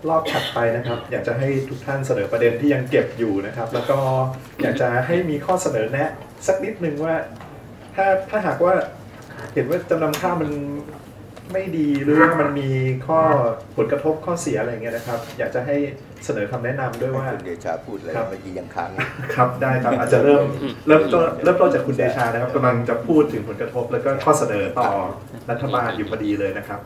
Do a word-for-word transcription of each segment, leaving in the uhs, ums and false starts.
รอบถัดไปนะครับอยากจะให้ทุกท่านเสนอประเด็นที่ยังเก็บอยู่นะครับแล้วก็อยากจะให้มีข้อเสนอแนะสักนิดนึงว่าถ้าถ้าหากว่าเห็นว่าจำนำข้าวมันไม่ดีหรือว่ามันมีข้อผลกระทบข้อเสียอะไรเงี้ยนะครับอยากจะให้เสนอคำแนะนำด้วยว่าคุณเดชาพูดเลยเมื่อกี้ยังค้างครับได้ครับอาจจะเริ่มเริ่มต้นเริ่มต้นจากคุณเดชานะครับกำลังจะพูดถึงผลกระทบแล้วก็ข้อเสนอต่อรัฐบาลอยู่พอดีเลยนะครับ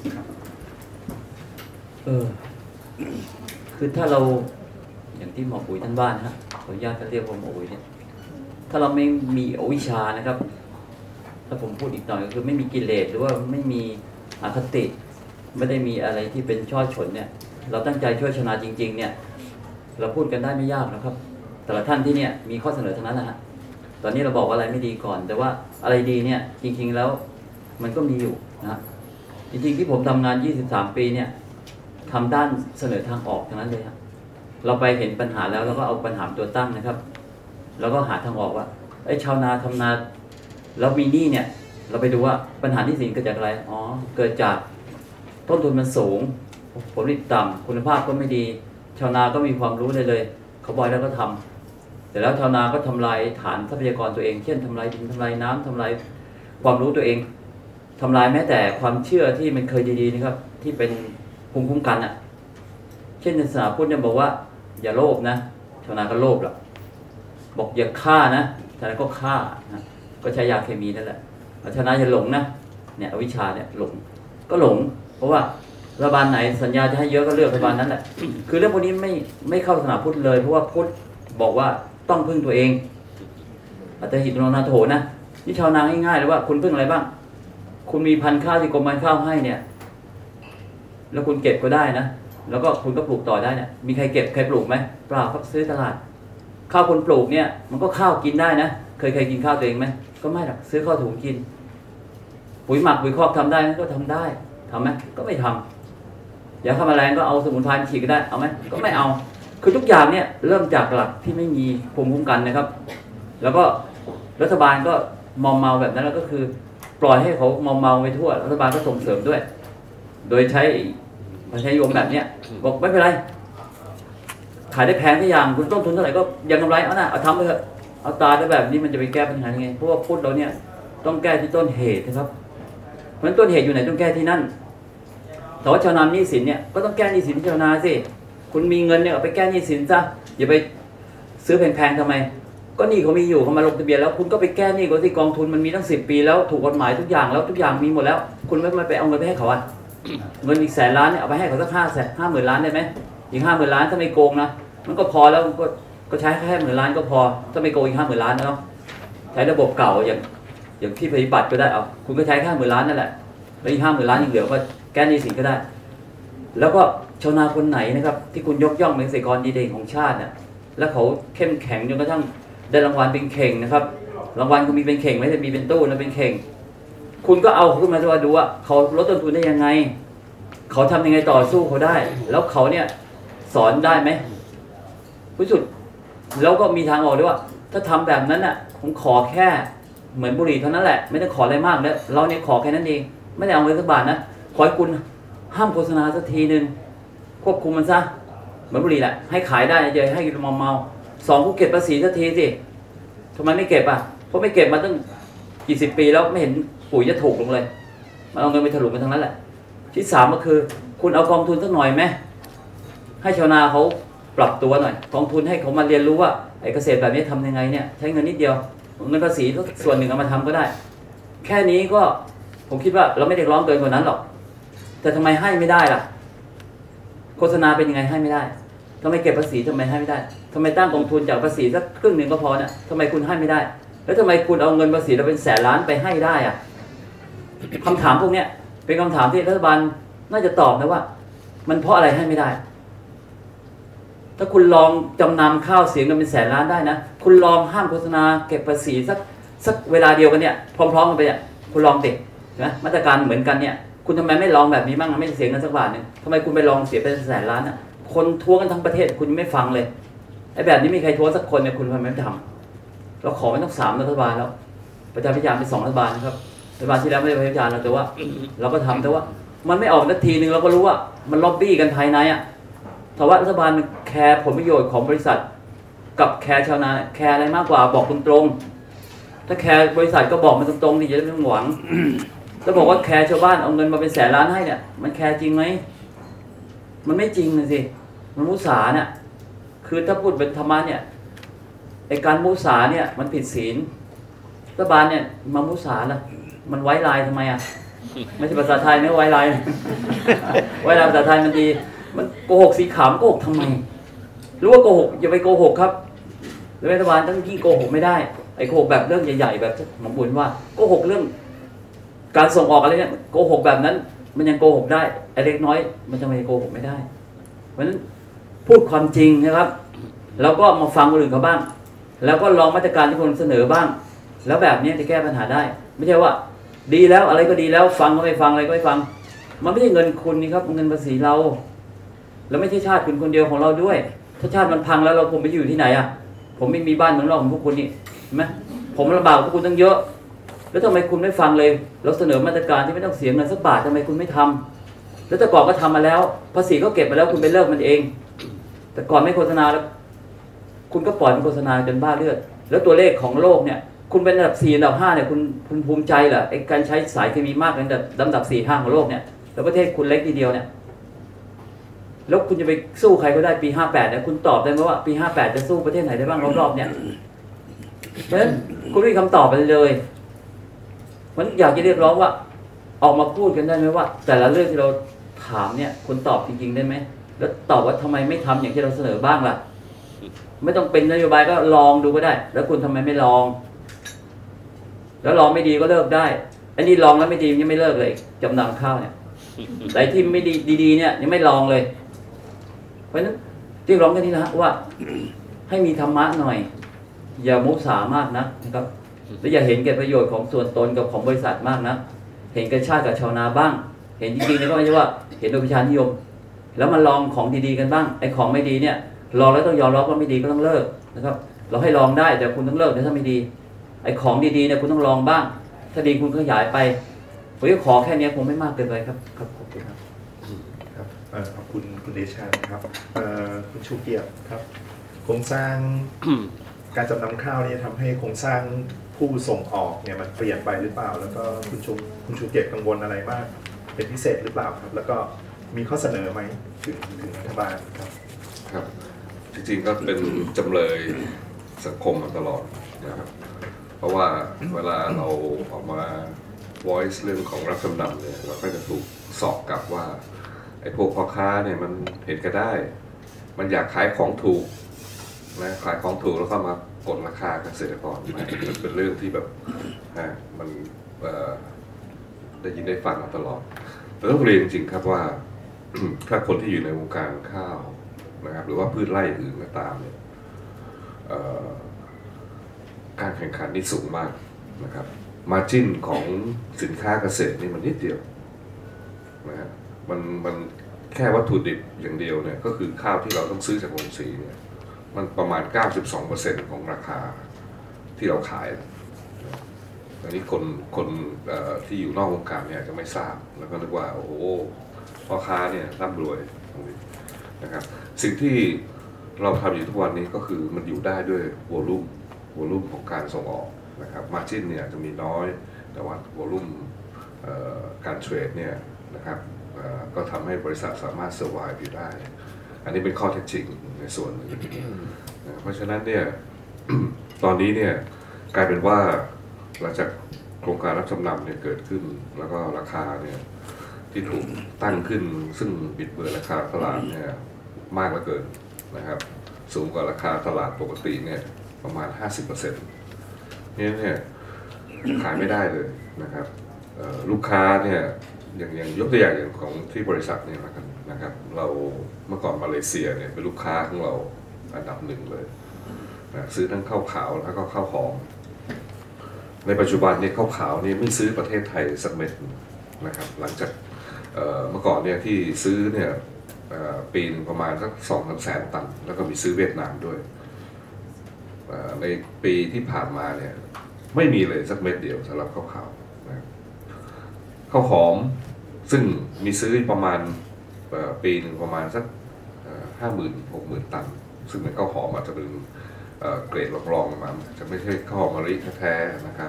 เออคือถ้าเราอย่างที่หมอปุ๋ยท่านว่านะขออนุญาตจะเรียกว่าหมอปุ๋ยเนี่ยถ้าเราไม่มีอวิชชานะครับถ้าผมพูดอีกหน่อยก็คือไม่มีกิเลสหรือว่าไม่มีอคติไม่ได้มีอะไรที่เป็นช่อฉนเนี่ยเราตั้งใจช่วยชนะจริงๆเนี่ยเราพูดกันได้ไม่ยากนะครับแต่ละท่านที่เนี่ยมีข้อเสนอทั้งนั้นนะฮะตอนนี้เราบอกว่าอะไรไม่ดีก่อนแต่ว่าอะไรดีเนี่ยจริงๆแล้วมันก็มีอยู่นะจริงๆที่ผมทำงานยี่สิบสามปีเนี่ยทำด้านเสนอทางออกทั้งนั้นเลยครับเราไปเห็นปัญหาแล้วเราก็เอาปัญหาตัวตั้งนะครับแล้วก็หาทางออกว่าไอ้ชาวนาทำนาแล้วมีหนี้เนี่ยเราไปดูว่าปัญหาหนี้สินเกิดจากอะไรอ๋อเกิดจากต้นทุนมันสูงผลผลิตต่ำคุณภาพก็ไม่ดีชาวนาก็มีความรู้เลยเลยเขาบอกแล้วก็ทำแต่แล้วชาวนาก็ทำลายฐานทรัพยากรตัวเองเช่นทำลายดินทำลายน้ำทำลายความรู้ตัวเองทำลายแม้แต่ความเชื่อที่มันเคยดีๆนะครับที่เป็นภูมิคุ้มกันอ่ะเช่นในศาสนาพุทธเนี่ยบอกว่าอย่าโลภนะชาวนาก็โลภหรอกบอกอย่าฆ่านะชาวนาก็ฆ่านะก็ใช้ยาเคมีนั่นแหละชาวนาอย่าหลงนะเนี่ยอวิชชาเนี่ยหลงก็หลงเพราะว่ารัฐบาลไหนสัญญาจะให้เยอะก็เลือกรัฐบาลนั้นแหละคือเรื่องพวกนี้ไม่ไม่เข้าศาสนาพุทธเลยเพราะว่าพุทธบอกว่าต้องพึ่งตัวเองอัตถิโนนาโถนะนี่ชาวนาง่ายๆเลยว่าคุณพึ่งอะไรบ้างคุณมีพันธุ์ข้าวที่กรมพันธุ์ข้าวให้เนี่ยแล้วคุณเก็บก็ได้นะแล้วก็คุณก็ปลูกต่อได้เนี่ยมีใครเก็บใครปลูกไหมเปล่าครับซื้อตลาดข้าวคนปลูกเนี่ยมันก็ข้าวกินได้นะเคยเคยกินข้าวตัวเองไหมก็ไม่หรอกซื้อข้าวถุงกินปุ๋ยหมักปุ๋ยคอกทำได้ไหมก็ทำได้ทำไหมก็ไม่ทำยาฆ่าแมลงก็เอาสมุนไพรฉีดก็ได้เอาไหมก็ไม่เอาคือทุกอย่างเนี่ยเริ่มจากหลักที่ไม่มีภูมิคุ้มกันนะครับแล้วก็รัฐบาลก็มอมเมาแบบนั้นแล้วก็คือปล่อยให้เขามอมเมาไปทั่วรัฐบาลก็ส่งเสริมด้วยโดยใช้ใช้โยมแบบเนี้ยบอกไม่เป็นไรขายได้แพงทุกอย่างคุณต้นทุนเท่าไหร่ก็ยังกำไรเอาหน้าเอาทำไปเถอะเอาตาได้แบบนี้มันจะไปแก้ปัญหายังไงเพราะว่าพุทธเราเนี่ยต้องแก้ที่ต้นเหตุนะครับเพราะฉะนั้นต้นเหตุอยู่ไหนต้องแก้ที่นั่นแต่ว่าชาวนาหนี้สินเนี่ยก็ต้องแก้หนี้สินชาวนาสิคุณมีเงินเนี่ยเอาไปแก้หนี้สินซะอย่าไปซื้อแพงๆทำไมก็หนี้เขามีอยู่เขามาลงทะเบียนแล้วคุณก็ไปแก้หนี้เขาที่กองทุนมันมีตั้งสิบปีแล้วถูกกฎหมายทุกอย่างแล้วทุกอย่างมีหมดแล้วคุณไม่ไปเอาเงินไปให้เขาอ่ะเงินอีกแสนล้านเนี่ยเอาไปให้เขาสักห้าแสนห้าหมื่นล้านได้ไหมอีกห้าหมื่นล้านถ้าไม่โกงนะมันก็พอแล้วก็ก็ใช้แค่หมื่นล้านก็พอถ้าไม่โกงอีกห้าหมื่นล้านเนาะใช้ระบบเก่าอย่างอย่างที่ปฏิบัติก็ได้เอาคุณก็ใช้แค่หมื่นล้านนั่นแหละแล้วอีกห้าหมื่นล้านยังเหลือก็แก้หนี้สินก็ได้แล้วก็ชาวนาคนไหนนะครับที่คุณยกย่องเป็นเกษตรกรดีเด่นของชาติเนี่ยแล้วเขาเข้มแข็งจนกระทั่งได้รางวัลเป็นเข่งนะครับรางวัลก็มีเป็นเข่งไม่ใช่มีเป็นตู้นะเป็นเข่งคุณก็เอาขึ้นมาดูว่าดูว่าเขาลดต้นทุนได้ยังไงเขาทำยังไงต่อสู้เขาได้แล้วเขาเนี่ยสอนได้ไหมที่สุดแล้วก็มีทางออกด้วยว่าถ้าทำแบบนั้นน่ะผมขอแค่เหมือนบุหรี่เท่านั้นแหละไม่ได้ขออะไรมากแล้วเราเนี่ยขอแค่นั้นเองไม่ได้เอาเงินสักบาทนะขอให้คุณห้ามโฆษณาสักทีนึงควบคุมมันซะเหมือนบุหรี่แหละให้ขายได้จะให้กินเมาๆสองกูเก็บภาษีสักทีสิทำไมไม่เก็บอ่ะเพราะไม่เก็บมาตั้งกี่สิบปีแล้วไม่เห็นปุ๋ยจะถูกลงเลยมันเอาเงินไปถลุงกันทั้งนั้นแหละที่สามก็คือคุณเอากองทุนสักหน่อยไหมให้ชาวนาเขาปรับตัวหน่อยกองทุนให้เขามาเรียนรู้ว่าไอ้เกษตรแบบนี้ทำยังไงเนี่ยใช้เงินนิดเดียวเงินภาษีส่วนหนึ่งเอามาทำก็ได้แค่นี้ก็ผมคิดว่าเราไม่ได้ร้องเกินกว่านั้นหรอกแต่ทำไมให้ไม่ได้ล่ะโฆษณาเป็นยังไงให้ไม่ได้ทำไมเก็บภาษีทำไมให้ไม่ได้ทำไมตั้งกองทุนจากภาษีสักครึ่งหนึ่งก็พอเนี่ยทำไมคุณให้ไม่ได้แล้วทำไมคุณเอาเงินภาษีเราเป็นแสนล้านไปให้ได้อะคำถามพวกนี้เป็นคำถามที่รัฐบาลน่าจะตอบนะว่ามันเพราะอะไรให้ไม่ได้ถ้าคุณลองจำนำข้าวเสียเงินเป็นแสนล้านได้นะคุณลองห้ามโฆษณาเก็บภาษีสักสักเวลาเดียวกันเนี่ยพร้อมๆกันไปเนี่ยคุณลองตินะมาตรการเหมือนกันเนี่ยคุณทำไมไม่ลองแบบนี้บ้างไม่เสียเงินสักบาทนึงทำไมคุณไปลองเสียเป็นแสนล้านอ่ะคนท้วงกันทั้งประเทศคุณไม่ฟังเลยไอ้แบบนี้มีใครท้วงสักคนเนี่ยคุณทำไมไม่ทำเราขอไม่ต้องสามรัฐบาลแล้วประชาพิจารณ์เป็นสองรัฐบาลนะครับรัฐบาลที่แล้วไม่ได้ประชาพิจารณ์เราแต่ว่าเราก็ทำแต่ว่ามันไม่ออกนาทีนึงเราก็รู้ว่ามันล็อบบี้กันภายในอ่ะถามว่ารัฐบาลแคร์ผลประโยชน์ของบริษัทกับแคร์ชาวนาแคร์อะไรมากกว่าบอกตรงๆถ้าแคร์บริษัทก็บอกมันตรงๆดิจะได้ไม่ต้องหวังแล้วบอกว่าแคร์ชาวบ้านเอาเงินมาเป็นแสนล้านให้เนี่ยมันแคร์จริงไหมมันไม่จริงเลยสิมันมุสาเนี่ยคือถ้าพูดเป็นธรรมะเนี่ยไอการมุสาเนี่ยมันผิดศีลรัฐบาลเนี่ยมามุสาละมันไว้ลายทำไมอ่ะไม่ใช่ภาษาไทยนะไว้ลาย ไว้ลายภาษาไทยมันดีมันโกหกสีขาวโกหกทำไมรู้ว่าโกหกอย่าไปโกหกครับแล้วรัฐบาลต้องยิ่งโกหกไม่ได้ไอ้โกหกแบบเรื่องใหญ่ๆแบบหมอบุญว่าโกหกเรื่องการส่งออกอะไรเนี่ยโกหกแบบนั้นมันยังโกหกได้ไอ้เล็กน้อยมันจะไม่โกหกไม่ได้เพราะฉะนั้นพูดความจริงนะครับแล้วก็มาฟังคนอื่นเขาบ้างแล้วก็ลองมาตรการที่คนเสนอบ้างแล้วแบบนี้จะแก้ปัญหาได้ไม่ใช่ว่าดีแล้วอะไรก็ดีแล้วฟังก็ไม่ฟังอะไรก็ไม่ฟังมันไม่ใช่เงินคุณนี่ครับเงินภาษีเราแล้วไม่ใช่ชาติคุณคนเดียวของเราด้วยถ้าชาติมันพังแล้วเราผมไปอยู่ที่ไหนอ่ะผมไม่มีบ้านเมืองนอกของพวกคุณนี่เห็นไหมผมลำบากพวกคุณตั้งเยอะแล้วทำไมคุณไม่ฟังเลยเราเสนอมาตรการที่ไม่ต้องเสียเงินสักบาททำไมคุณไม่ทำแล้วแต่ก่อนก็ทำมาแล้วภาษีก็เก็บมาแล้วคุณไปเลิกมันเองแต่ก่อนไม่โฆษณาแล้วคุณก็ปล่อยมันโฆษณาจนบ้าเลือดแล้วตัวเลขของโลกเนี่ยคุณเป็นอันดับสี่อันดับห้าเนี่ยคุณคุณภูมิใจเหรอไอ้การใช้สายเคมีมากในลำดับสี่ห้าของโลกเนี่ยแล้วประเทศคุณเล็กทีเดียวเนี่ยแล้วคุณจะไปสู้ใครก็ได้ปีห้าแปดเนี่ยคุณตอบได้ไหมว่าปีห้าแปดจะสู้ประเทศไหนได้บ้างรอบๆเนี่ยเพราะฉะนั้นคุณไม่มีคำตอบไปเลยมันอยากจะเรียกร้องว่าออกมาพูดกันได้ไหมว่าแต่ละเรื่องที่เราถามเนี่ยคุณตอบจริงๆได้ไหมแล้วตอบว่าทำไมไม่ทำอย่างที่เราเสนอบ้างล่ะไม่ต้องเป็นนโยบายก็ลองดูก็ได้แล้วคุณทำไมไม่ลองแล้วลองไม่ดีก็เลิกได้อันนี้ลองแล้วไม่ดียังไม่เลิกเลยจำนำข้าวเนี่ยแต่ที่ไม่ดีดีๆเนี่ยยังไม่ลองเลยเพราะฉะนั้นเรียกร้องกันนี้นะว่าให้มีธรรมะหน่อยอย่ามุสามากนะนะครับและอย่าเห็นแก่ประโยชน์ของส่วนตนกับของบริษัทมากนะเห็นแก่ชาติกับชาวนาบ้างเห็นจริงๆนะก็ไม่ใช่ว่าเห็นโดยประชานิยมแล้วมาลองของดีๆกันบ้างไอ้ของไม่ดีเนี่ยลองแล้วต้องยอมรับว่าไม่ดีก็ต้องเลิกนะครับเราให้ลองได้แต่คุณต้องเลิกถ้าไม่ดีไอ้ของดีๆเนี่ยคุณต้องลองบ้างถ้าดีคุณขยายไปผมจะขอแค่นี้คงไม่มากเกินไปครับครับขอบคุณครับครับขอบคุณคุณเดชาครับคุณชูเกียรติครับโครงสร้าง การจำนำข้าวนี่ทำให้โครงสร้างผู้ส่งออกเนี่ยมันเปลี่ยนไปหรือเปล่าแล้วก็คุณชูคุณชูเกียรติกังวลอะไรมากเป็นพิเศษหรือเปล่าครับแล้วก็มีข้อเสนอไหมถึงถึงรัฐบาลครับครับจริงๆก็เป็นจำเลยสังคมมาตลอดนะครับเพราะว่าเวลาเราออกมา voice เรื่องของรับจำนำเนี่ยเราก็จะถูกสอบกลับว่าไอ้พวกพ่อค้าเนี่ยมันเห็นก็ได้มันอยากขายของถูกนะขายของถูกแล้วก็มากดราคาเกษตรกรมันเป็นเรื่องที่แบบฮะมันได้ยินได้ฟังมาตลอดแต่ต้องเรียนจริงครับว่า ถ้าคนที่อยู่ในวงการข้าวนะครับหรือว่าพืชไร่อื่นก็ตามเนี่ยการแข่งขันนี่สูงมากนะครับมาร์จิ้นของสินค้าเกษตรนี่มันนิดเดียวนะฮะมันมันแค่วัตถุดิบอย่างเดียวเนี่ยก็คือข้าวที่เราต้องซื้อจากโรงสีเนี่ยมันประมาณ เก้าสิบสองเปอร์เซ็นต์ ของราคาที่เราขายอันนี้คนคนที่อยู่นอกวงการเนี่ยจะไม่ทราบแล้วก็นึกว่าโอ้โหพ่อค้าเนี่ยร่ำรวยนะครับสิ่งที่เราทำอยู่ทุกวันนี้ก็คือมันอยู่ได้ด้วยวอลุ่มวอลุ่มของการส่งออกนะครับมาร์จิ้นเนี่ยจะมีน้อยแต่ว่าวอลุ่มการเทรดเนี่ยนะครับก็ทำให้บริษัทสามารถเซอร์ไวฟ์อยู่ได้อันนี้เป็นข้อเท็จจริงในส่วนนี้เพราะฉะนั้นเนี่ย ตอนนี้เนี่ยกลายเป็นว่าหลังจากโครงการรับจำนำเนี่ยเกิดขึ้นแล้วก็ราคาเนี่ยที่ถูกตั้งขึ้นซึ่งบิดเบือนราคาตลาดเนี่ยมากเหลือเกินนะครับสูงกว่าราคาตลาดปกติเนี่ยประมาณ ห้าสิบเปอร์เซ็นต์ นี่เนี่ยขายไม่ได้เลยนะครับลูกค้าเนี่ยอย่างอย่างยกตัวอย่างอย่างของที่บริษัทเนี่ยนะครับนะครับเราเมื่อก่อนมาเลเซียเนี่ยเป็นลูกค้าของเราอันดับหนึ่งเลยนะซื้อทั้งข้าวขาวแล้วก็ข้าวหอมในปัจจุบันเนี่ยข้าวขาวนี่ไม่ซื้อประเทศไทยสักเม็ดนะครับหลังจากเมื่อก่อนเนี่ยที่ซื้อเนี่ยปีนึงประมาณสักสองสามแสนตันแล้วก็มีซื้อเวียดนามด้วยในปีที่ผ่านมาเนี่ยไม่มีเลยสักเม็ดเดียวสำหรับข้าวขาวนะข้าวหอมซึ่งมีซื้อประมาณปีหนึ่งประมาณสักห้าหมื่นหกหมื่นตันซึ่งเป็นข้าวหอมอาจจะเป็นเกรดรองๆมาจะไม่ใช่ข้าวหอมมะลิแท้ๆนะครับ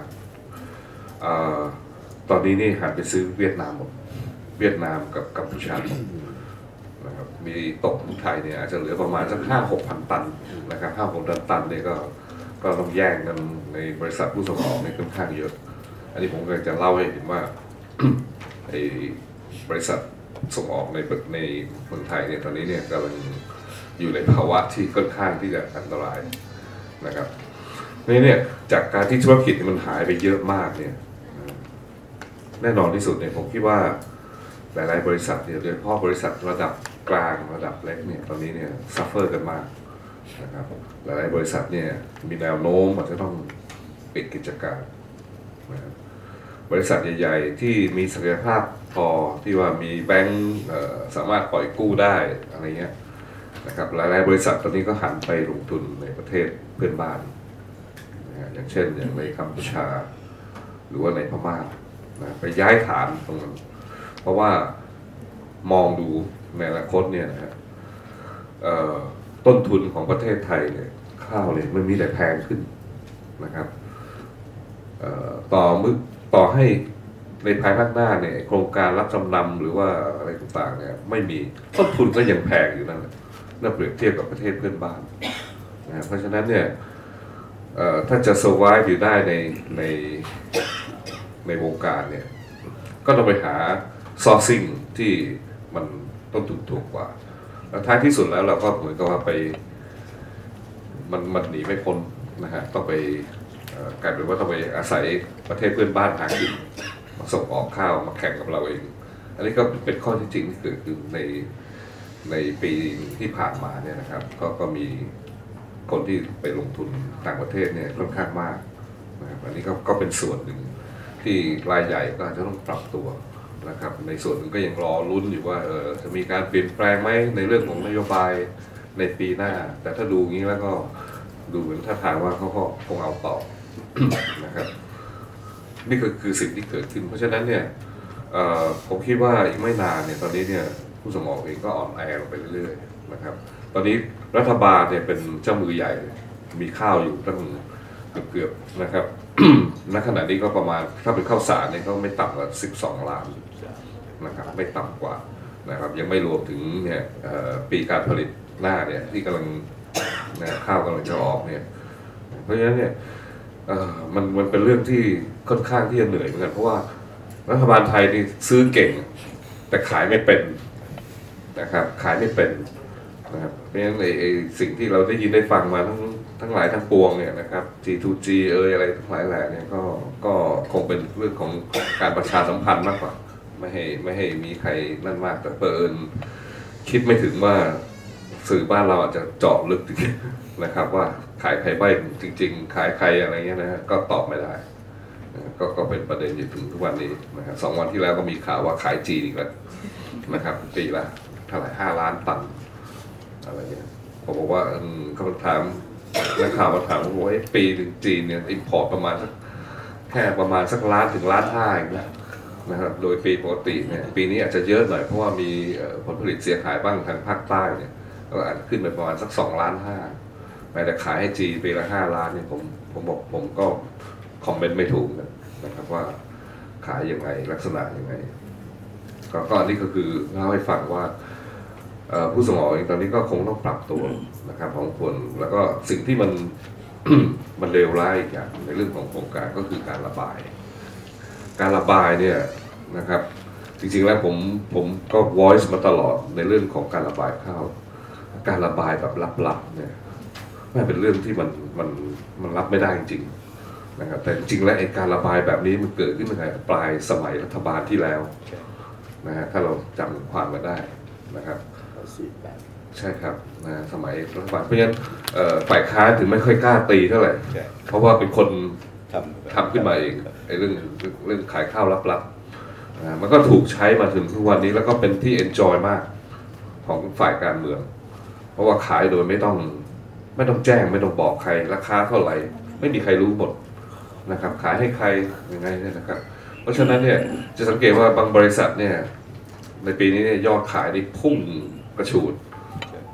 ตอนนี้นี่หันไปซื้อเวียดนามหมดเวียดนามกับกัมพูชาหมดนะครับมีตกไทยเนี่ยอาจจะเหลือประมาณสักห้าหกพันตันนะครับห้าหกพันตันเนี่ยก็ก็ต้องแย่งกันในบริษัทผู้ส่งออกเนี่ยค่อนข้างเยอะอันนี้ผมก็จะเล่าให้เห็นว่า ไอ้บริษัทส่งออกในในเมืองไทยเนี่ยตอนนี้เนี่ยกำลังอยู่ในภาวะที่ค่อนข้างที่จะอันตรายนะครับนี่เนี่ยจากการที่ธุรกิจมันหายไปเยอะมากเนี่ยแน่นอนที่สุดเนี่ยผมคิดว่าหลายๆบริษัทเนี่ยโดยเฉพาะบริษัทระดับกลางระดับเล็กเนี่ยตอนนี้เนี่ยซัฟเฟอร์กันมากนะครับหลายๆบริษัทเนี่ยมีแนวโน้มอาจจะต้องปิดกิจการนะครับบริษัทใหญ่ๆที่มีศักยภาพพอที่ว่ามีแบงก์สามารถปล่อยกู้ได้อะไรเงี้ยนะครับหลายๆบริษัทตอนนี้ก็หันไปลงทุนในประเทศเพื่อนบ้านนะอย่างเช่นอย่างในกัมพูชาหรือว่าในพม่านะไปย้ายฐานตรงนั้นเพราะว่ามองดูในอนาคตเนี่ยนะฮะต้นทุนของประเทศไทยเนี่ยข้าวเนี่ยมันมีแต่แพงขึ้นนะครับต่อมึกต่อให้ในภายภาคหน้าเนี่ยโครงการรับจำนำหรือว่าอะไรต่างๆเนี่ยไม่มีต้นทุนก็ยังแพงอยู่นั่นแหละเมื่อเปรียบเทียบกับประเทศเพื่อนบ้านนะเพราะฉะนั้นเนี่ยถ้าจะ survive อยู่ได้ในในในวงการเนี่ยก็ต้องไปหา sourcing ที่มันต้นทุนถูกกว่าแล้วท้ายที่สุดแล้วเราก็เหมือนกับว่าไปมันมันหนีไม่พ้นนะฮะต้องไปกลายเป็นว่าต้องไปอาศัยประเทศเพื่อนบ้านหากินมาส่งออกข้าวมาแข่งกับเราเองอันนี้ก็เป็นข้อที่จริงที่เกิดขึ้นในในปีที่ผ่านมาเนี่ยนะครับก็ก็มีคนที่ไปลงทุนต่างประเทศเนี่ยค่อนข้างมากนะครับอันนี้ก็ก็เป็นส่วนหนึ่งที่รายใหญ่ก็อาจจะต้องปรับตัวนะครับในส่วนหนึ่งก็ยังรอลุ้นอยู่ว่าเออจะมีการเปลี่ยนแปลงไหมในเรื่องของนโยบายในปีหน้าแต่ถ้าดูงี้แล้วก็ดูเหมือนท่าทางว่าเขาก็คงเอาต่อ นะครับนี่ก็คือสิ่งที่เกิดขึ้นเพราะฉะนั้นเนี่ยผมคิดว่าอีกไม่นานเนี่ยตอนนี้เนี่ยผู้ส่งออกเองก็อ่อนแอลงไปเรื่อยๆนะครับตอนนี้รัฐบาลเนี่ยเป็นเจ้ามือใหญ่มีข้าวอยู่ตั้งเกือบๆนะครับ ณขณะนี้ก็ประมาณถ้าเป็นข้าวสารเนี่ยก็ไม่ต่ำกว่าสิบสองล้านนะครับไม่ต่ำกว่านะครับยังไม่รวมถึงเนี่ยปีการผลิตหน้าเนี่ยที่กำลังนะข้าวกำลังจะออกเนี่ยเพราะฉะนั้นเนี่ยมันมันเป็นเรื่องที่ค่อนข้างที่จะเหนื่อยเหมือนกันเพราะว่ารัฐบาลไทยนี่ซื้อเก่งแต่ขายไม่เป็นนะครับขายไม่เป็นนะครับเพราะฉะนั้นไอ้สิ่งที่เราได้ยินได้ฟังมาทั้งทั้งหลายทั้งปวงเนี่ยนะครับ จี ทู จี เอ่ยอะไรทั้งหลายแหล่เนี่ยก็ก็คงเป็นเรื่องของการประชาสัมพันธ์มากกว่าไม่ให้ไม่ให้มีใครนั่นมากแต่เปิดคิดไม่ถึงว่าสื่อบ้านเราอาจจะเจาะลึกนะครับว่าขายใครใบจริงๆขายใครอะไรเงี้ยนะฮะก็ตอบไม่ได้ก็ก็เป็นประเด็นอยู่ถึงทุกวันนี้นะครับสองวันที่แล้วก็มีข่าวว่าขายจีนอีกแล้วนะครับปีละเท่าไหร่ห้าล้านตันอะไรเงี้ยผมบอกว่าเขาถามนักข่าวมาถามว่าปีหนึ่งจีนเนี่ยอิมพอร์ตประมาณสักแค่ประมาณสักล้านถึงล้านห้าเองนะนะครับโดยปีปกติเนี่ยปีนี้อาจจะเยอะหน่อยเพราะว่ามีผลผลิตเสียหายบ้างทางภาคใต้เนี่ยก็อาจจะขึ้นไปประมาณสักสองล้านห้าแต่ขายให้จีนปีละห้าล้านเนี่ยผมผมบอกผมก็คอมเมนต์ไม่ถูกนะครับว่าขายยังไงลักษณะยังไงก็ก็นี่ก็คือเล่าให้ฟังว่าผู้ส่งออกเองตอนนี้ก็คงต้องปรับตัวนะครับของคนแล้วก็สิ่งที่มัน มันเลวร้ายอีกอย่างในเรื่องของโครงการก็คือการระบาย การระบายเนี่ยนะครับจริงๆแล้วผมผมก็ voice มาตลอดในเรื่องของการระบายข้าวการระบายแบบลับๆเนี่ยไม่เป็นเรื่องที่มันมันมันรับไม่ได้จริงๆนะครับแต่จริงๆแล้วไอ้การระบายแบบนี้มันเกิดขึ้นตั้งแต่ปลายสมัยรัฐบาลที่แล้วนะฮะถ้าเราจำความมาได้นะครับใช่ครับนะสมัยรัฐบาลเพราะฉะนั้นฝ่ายค้านถึงไม่ค่อยกล้าตีเท่าไหร่เพราะว่าเป็นคนทำขึ้นมาเองไอ้เรื่องเรื่องขายข้าวลับๆนะมันก็ถูกใช้มาถึงทุกวันนี้แล้วก็เป็นที่ enjoy มากของฝ่ายการเมืองเพราะว่าขายโดยไม่ต้องไม่ต้องแจ้งไม่ต้องบอกใครราคาเท่าไหร่ไม่มีใครรู้หมดนะครับขายให้ใครยังไงเนี่ยนะครับเพราะฉะนั้นเนี่ยจะสังเกตว่าบางบริษัทเนี่ยในปีนี้เนี่ยยอดขายนี่พุ่งกระฉูด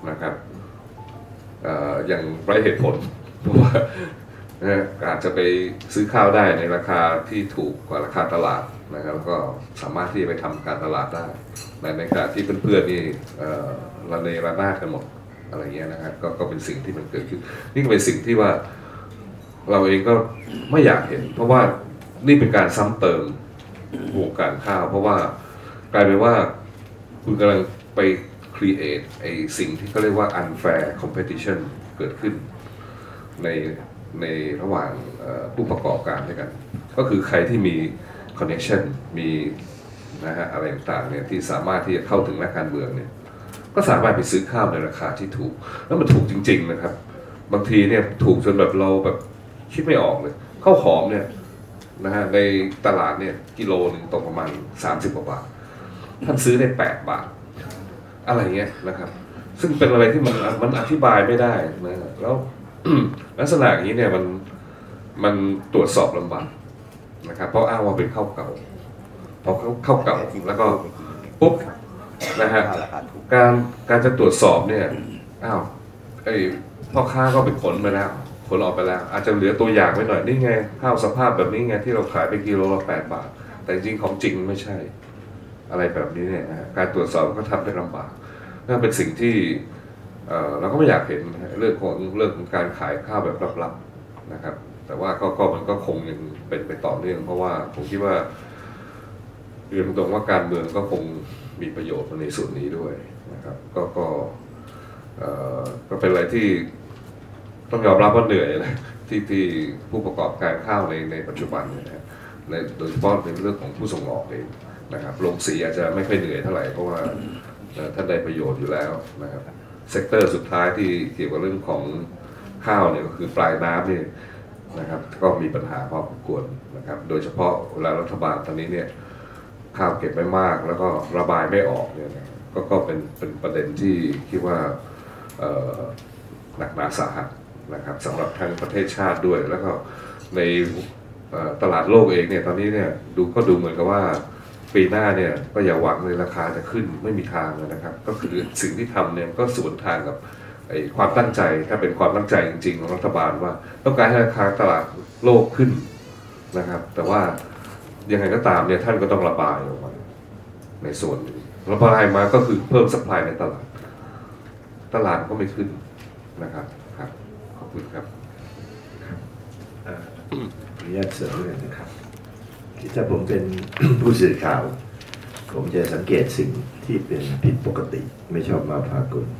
นะครับอย่างไร้เหตุผลเพราะว่าอาจจะไปซื้อข้าวได้ในราคาที่ถูกกว่าราคาตลาดนะครับแล้วก็สามารถที่จะไปทำการตลาดได้ในขณะที่เพื่อนๆนี่ระเนระนาดกันหมดอะไรเงี้ยนะครับก็ก็เป็นสิ่งที่มันเกิดขึ้นนี่ก็เป็นสิ่งที่ว่าเราเองก็ไม่อยากเห็นเพราะว่านี่เป็นการซ้ำเติมวงการข้าวเพราะว่ากลายเป็นว่าคุณกำลังไป create ไอ้สิ่งที่เขาเรียกว่า unfair competition เกิดขึ้นในในระหว่างผู้ประกอบการด้วยกันก็คือใครที่มี connection มีนะฮะอะไรต่างๆเนี่ยที่สามารถที่จะเข้าถึงนักการเมืองเนี่ยก็สามารถไปซื้อข้าวในราคาที่ถูกแล้วมันถูกจริงๆนะครับบางทีเนี่ยถูกจนแบบเราแบบคิดไม่ออกเลยข้าวหอมเนี่ยนะฮะในตลาดเนี่ยกิโลหนึ่งตกประมาณสามสิบกว่าบาทท่านซื้อได้แปดบาทอะไรเงี้ยนะครับซึ่งเป็นอะไรที่มันมันอธิบายไม่ได้นะแล้ว ลักษณะอย่างนี้เนี่ยมันมันตรวจสอบลำบากนะครับเพราะอ้างว่าเป็นข้าวเก่าพอข้าวเก่าแล้วก็ปุ๊บนะฮะการการจะตรวจสอบเนี่ยอ้าวไอ้พ่อค้าก็เป็นขนไปแล้วขนออกไปแล้วอาจจะเหลือตัวอย่างไว้หน่อยนี่ไงข้าวสภาพแบบนี้ไงที่เราขายไปกิโลละแปดบาทแต่จริงของจริงไม่ใช่อะไรแบบนี้เนี่ยนะการตรวจสอบก็ทำได้ลำบากนั่นเป็นสิ่งที่เราก็ไม่อยากเห็นเรื่องของเรื่องของการขายข้าวแบบลับๆนะครับแต่ว่าก็ก็มันก็คงยังเป็นไปต่อเนื่องเพราะว่าผมคิดว่าเรียนตรงว่าการเมืองก็คงมีประโยชน์ในส่วนนี้ด้วยนะครับก็ก็ก็เป็นอะไรที่ต้องยอมรับว่าเหนื่อยนะที่ที่ผู้ประกอบการข้าวในในปัจจุบันเนี่ยนะในโดยเฉพาะในเรื่องของผู้ส่งออกเองนะครับโรงสีอาจจะไม่ค่อยเหนื่อยเท่าไหร่เพราะว่าท่านได้ประโยชน์อยู่แล้วนะครับเซกเตอร์สุดท้ายที่เกี่ยวกับเรื่องของข้าวเนี่ยก็คือปลายน้ำเนี่ยนะครับก็มีปัญหาพอสมควรนะครับโดยเฉพาะเวลารัฐบาลตอนนี้เนี่ยข้าวเก็บไม่มากแล้วก็ระบายไม่ออกเนี่ยนะก็ก็เป็นเป็นประเด็นที่คิดว่าหนักหนาสาหัสนะครับสำหรับทั้งประเทศชาติด้วยแล้วก็ในตลาดโลกเองเนี่ยตอนนี้เนี่ยดูก็ดูเหมือนกับว่าปีหน้าเนี่ยก็อย่าหวังเลยราคาจะขึ้นไม่มีทางเลยนะครับก็คือสิ่งที่ทำเนี่ยก็สวนทางกับไอ้ความตั้งใจถ้าเป็นความตั้งใจจริงๆของรัฐบาลว่าต้องการให้ราคาตลาดโลกขึ้นนะครับแต่ว่ายังไงก็ตามเนี่ยท่านก็ต้องระบายออกมาในส่วนนี้ระบายมาก็คือเพิ่มซัพพลายในตลาดตลาดก็ไม่ขึ้นนะครับครับขอบคุณครับขออนุญาตเสริมเลยนะครับถ้าผมเป็นผู้สื่อข่าวผมจะสังเกตสิ่งที่เป็นผิดปกติไม่ชอบมาพากล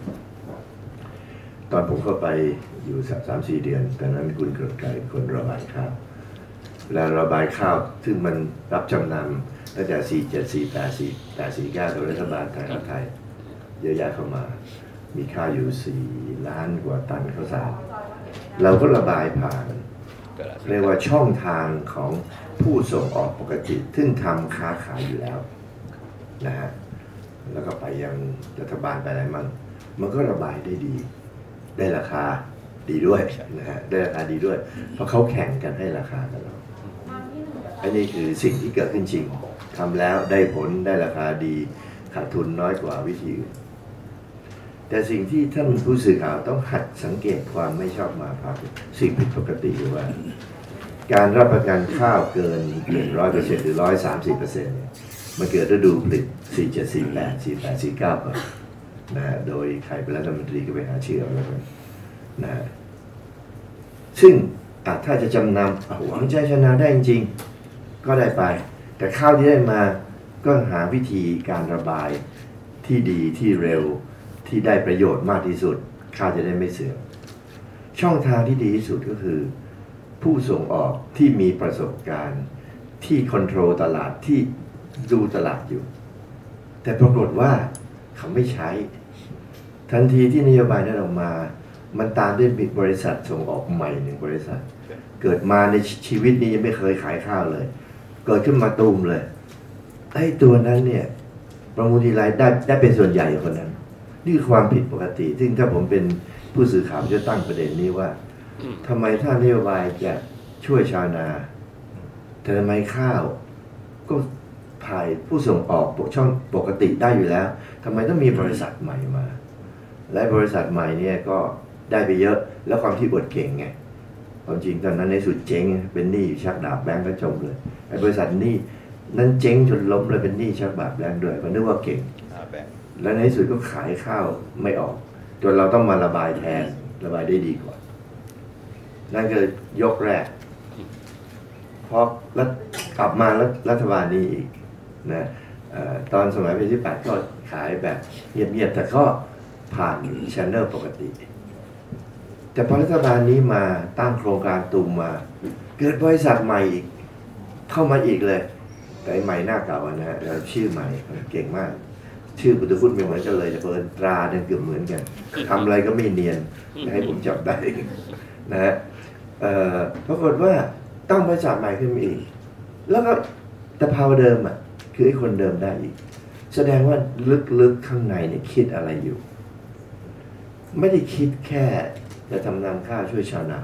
ตอนผมเข้าไปอยู่สักสามสี่เดือนตอนนั้นคุณเกิดไกลคนระบายข้าวเวลาระบายข้าวซึ่งมันรับจำนำตั้งแต่สี่เจ็ดสี่แปดสี่แปดสี่เก้าโดยรัฐบาลไทยไทยเยอะแยะเข้ามามีข้าวอยู่สี่ล้านกว่าตันข้าวสารเราก็ระบายผ่านเรียกว่าช่องทางของผู้ส่งออกปกติซึ่งทำค้าขายอยู่แล้วนะฮะแล้วก็ไปยังรัฐบาลไปอะไรมั่งมันก็ระบายได้ดีได้ราคาดีด้วยนะฮะได้ราคาดีด้วยเพราะเขาแข่งกันให้ราคากันเราอันนี้คือสิ่งที่เกิดขึ้นจริงทำแล้วได้ผลได้ราคาดีขาดทุนน้อยกว่าวิธีอื่นแต่สิ่งที่ท่านผู้สื่อข่าวต้องหัดสังเกตความไม่ชอบมาพากลสิ่งผิดปกติว่าการรับประกันข้าวเกินหนึ่งร้อยเปอร์เซ็นต์หรือร้อยสามสิบเปอร์เซ็นต์เนี่ยมันเกิดฤดูผลิตสี่เจ็ดสี่แปดสี่แปดสี่เก้านะฮะโดยใครเป็นรัฐมนตรีก็ไปหาเชื่อแล้วกันนะฮะซึ่งถ้าจะจำนำหวังใจชนะได้จริงก็ได้ไปแต่ข้าวที่ได้มาก็หาวิธีการระบายที่ดีที่เร็วที่ได้ประโยชน์มากที่สุดข้าวจะได้ไม่เสื่อมช่องทางที่ดีที่สุดก็คือผู้ส่งออกที่มีประสบการณ์ที่คอนโทรลตลาดที่ดูตลาดอยู่แต่ปรากฏว่าเขาไม่ใช้ทันทีที่นโยบายนั้นออกมามันตามด้วยบริษัทส่งออกใหม่หนึ่งบริษัทเกิดมาในชีวิตนี้ยังไม่เคยขายข้าวเลยเกิดขึ้นมาตูมเลยไอ้ตัวนั้นเนี่ยประมูลทีไรได้ได้เป็นส่วนใหญ่คนนั้นนี่คือความผิดปกติซึ่งถ้าผมเป็นผู้สื่อข่าวจะตั้งประเด็นนี้ว่าทำไมถ้านโยบายจะช่วยชาวนาแต่ทำไมข้าวก็ถ่ายผู้ส่งออกช่องปกติได้อยู่แล้วทำไมต้องมีบริษัทใหม่มาและบริษัทใหม่เนี่ยก็ได้ไปเยอะแล้วความที่อวดเก่งไงความจริงตอนนั้นในสุดเจ๊งเป็นหนี้อยู่ชักดาบแบงก์ก็จมเลยไอ้บริษัทหนี้นั้นเจ๊งจนล้มเลยเป็นหนี้ชักดาบแบงก์ด้วยเพราะนึกว่าเก่งแล้วในที่สุดก็ขายข้าวไม่ออกจนเราต้องมาระบายแทนระบายได้ดีกว่านั่นคือยกแรกพอกลับมาแล้วรัฐบาลนี้อีกนะตอนสมัยปีที่แปดก็ขายแบบเงียบๆแต่ก็ผ่านชแนลปกติแต่พอรัฐบาลนี้มาตั้งโครงการตูมมาเกิดบริษัทใหม่อีกเข้ามาอีกเลยแต่ใหม่หน้าเก่านะฮะแล้วชื่อใหม่เก่งมากชื่อพุทธคุณไม่เหมือนกันเลยแต่เปิดตราเนี่ยเกือบเหมือนกันทำอะไรก็ไม่เนียนให้ผมจับได้นะฮะปรากฏว่าตั้งบริษัทใหม่ขึ้นมาอีกแล้วก็แต่พาวเดิมอ่ะคือไอ้คนเดิมได้อีกแสดงว่าลึกๆข้างในเนี่ยคิดอะไรอยู่ไม่ได้คิดแค่จะทำนำข้าวช่วยชาวนา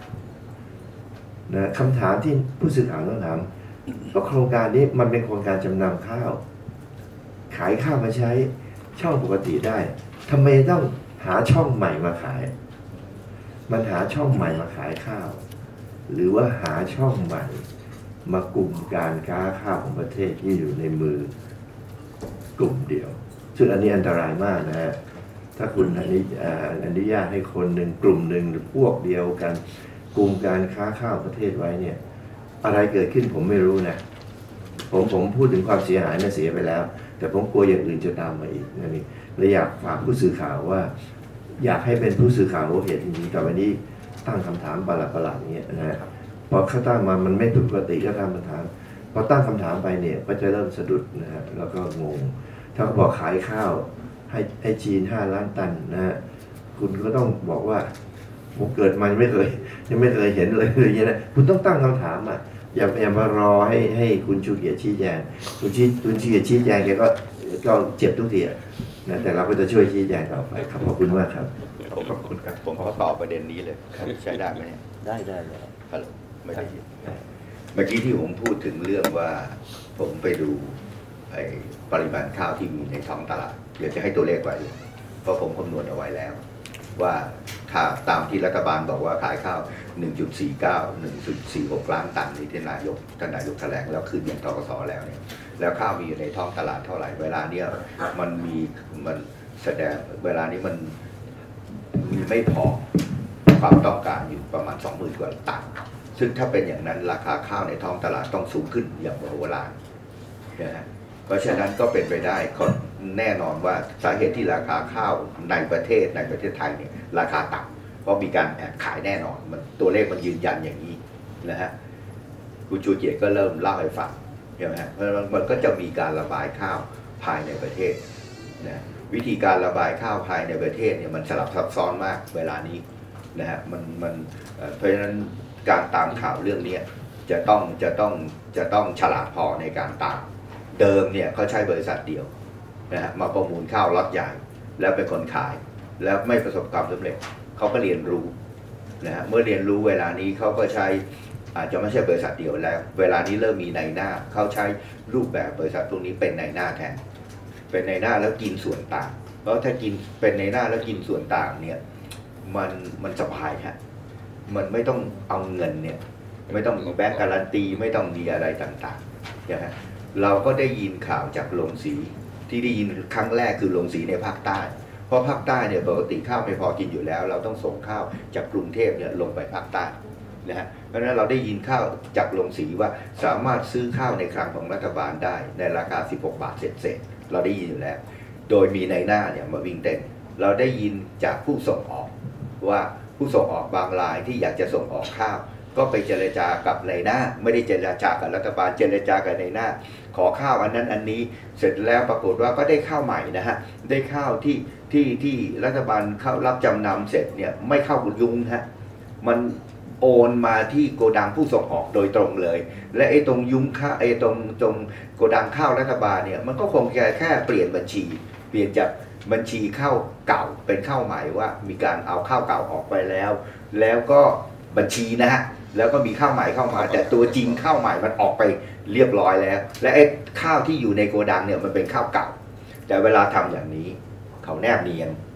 นะคำถามที่ผู้สื่อข่าวต้องถามว่าโครงการนี้มันเป็นโครงการจำนำข้าวขายข้าวมาใช้ช่องปกติได้ทำไมต้องหาช่องใหม่มาขายมันหาช่องใหม่มาขายข้าวหรือว่าหาช่องใหม่มากลุ่มการค้าข้าวของประเทศที่อยู่ในมือกลุ่มเดียวซึ่งอันนี้อันตรายมากนะฮะถ้าคุณอนุญาตให้คนหนึ่งกลุ่มหนึ่งหรือพวกเดียวกันกลุ่มการค้าข้าวประเทศไว้เนี่ยอะไรเกิดขึ้นผมไม่รู้นะผมผมพูดถึงความเสียหายน่ะเสียไปแล้วแต่ผมกลัวอย่างอื่นจะตามมาอีกนะนี่เลยอยากฝากผู้สื่อข่าวว่าอยากให้เป็นผู้สื่อข่าวรู้เหตุจริงๆแต่วันนี้ตั้งคำถามประหลาดๆเนี่ยนะฮะพอเขาตั้งมามันไม่ถูกปกติก็ตั้งคำถามพอตั้งคำถามไปเนี่ยก็จะเริ่มสะดุดนะฮะแล้วก็งงถ้าเขาบอกขายข้าวให้ให้จีนห้าล้านตันนะฮะคุณก็ต้องบอกว่าผมเกิดมาไม่เคยยังไม่เคยเห็นเลยอย่างเงี้ยนะคุณต้องตั้งคำถามอ่ะอย่าอย่ามารอให้ให้คุณชูเกียรติชี้แจงคุณชี้คุณชูเกียรติชี้แจงแกก็ก็เจ็บทุกทีนะแต่เราก็จะช่วยชี้แจงต่อไปครับขอบคุณมากครับขอบคุณครับผมขอตอบประเด็นนี้เลยใช้ได้ไหมเนี่ยได้ได้เลยฮัลโหลไม่ได้ยินเมื่อกี้ที่ผมพูดถึงเรื่องว่าผมไปดูไอ้ปริมาณข้าวที่มีในท้องตลาดเดี๋ยวจะให้ตัวเลขไว้เพราะผมคำนวณเอาไว้แล้วว่าถ้าตามที่รัฐบาลบอกว่าขายข้าว หนึ่งจุดสี่เก้า หนึ่งจุดสี่หก ล้านตันที่นายกท่านนายกแถลงแล้วคืนเงินธกสแล้วเนี่ยแล้วข้าวมีอยู่ในท้องตลาดเท่าไหร่เวลาเนี้ยมันมีมันแสดงเวลานี้มันมีไม่พอความต้องการอยู่ประมาณ สองหมื่น กว่าตันซึ่งถ้าเป็นอย่างนั้นราคาข้าวในท้องตลาดต้องสูงขึ้นอย่างมโหฬารนะฮะเพราะฉะนั้นก็เป็นไปได้แน่นอนว่าสาเหตุที่ราคาข้าวในประเทศในประเทศไทยเนี่ยราคาต่ำเพราะมีการแอบขายแน่นอนมันตัวเลขมันยืนยันอย่างนี้นะฮะคุณจูเจียก็เริ่มเล่าให้ฟังใช่ไหมฮะเพราะมันก็จะมีการระบายข้าวภายในประเทศนะวิธีการระบายข้าวภายในประเทศเนี่ยมันสลับซับซ้อนมากเวลานี้นะฮะมันมันเพราะฉะนั้นการตามข่าวเรื่องนี้จะต้องจะต้องจะต้องฉลาดพอในการตามเดิมเนี่ยเขาใช้บริษัทเดียวนะฮะมาประมูลข้าวล็อตใหญ่แล้วเป็นคนขายแล้วไม่ประสบความสำเร็จเขาก็เรียนรู้นะฮะเมื่อเรียนรู้เวลานี้เขาก็ใช้อาจจะไม่ใช่บริษัทเดียวแล้วเวลานี้เริ่มมีนายหน้าเขาใช้รูปแบบบริษัทพวกนี้เป็นนายหน้าแทนเป็นนายหน้าแล้วกินส่วนต่างเพราะถ้ากินเป็นนายหน้าแล้วกินส่วนต่างเนี่ยมันมันสบายฮะมันไม่ต้องเอาเงินเนี่ยไม่ต้องมีแบงก์การันตีไม่ต้องมีอะไรต่างๆนะฮะเราก็ได้ยินข่าวจากโรงสีที่ได้ยินครั้งแรกคือโรงสีในภาคใต้เพราะภาคใต้เนี่ยปกติข้าวไม่พอกินอยู่แล้วเราต้องส่งข้าวจากกรุงเทพเนี่ยลงไปภาคใต้นะฮะเพราะฉะนั้นเราได้ยินข้าวจากโรงสีว่าสามารถซื้อข้าวในคลังของรัฐบาลได้ในราคาสิบหกบาทเศษๆเราได้ยินอยู่แล้วโดยมีในหน้าเนี่ยมาวิ่งเต้นเราได้ยินจากผู้ส่งออกว่าผู้ส่งออกบางรายที่อยากจะส่งออกข้าวก็ไปเจรจากับนายหน้าไม่ได้เจรจากับรัฐบาลเจรจากับนายหน้าขอข้าวอันนั้นอันนี้เสร็จแล้วปรากฏว่าก็ได้ข้าวใหม่นะฮะได้ข้าวที่ที่ที่รัฐบาลเข้ารับจำนำเสร็จเนี่ยไม่เข้ายุงฮะมันโอนมาที่โกดังผู้ส่งออกโดยตรงเลยและไอ้ตรงยุ้งข้าวไอ้ตรงตรงโกดังข้าวรัฐบาลเนี่ยมันก็คงแค่แค่เปลี่ยนบัญชีเปลี่ยนจากบัญชีข้าวเก่าเป็นข้าวใหม่ว่ามีการเอาข้าวเก่าออกไปแล้วแล้วก็บัญชีนะฮะแล้วก็มีข้าวใหม่เข้ามาแต่ตัวจริงข้าวใหม่มันออกไปเรียบร้อยแล้วและไอ้ข้าวที่อยู่ในโกดังเนี่ยมันเป็นข้าวเก่าแต่เวลาทำอย่างนี้เขาแนบเนียน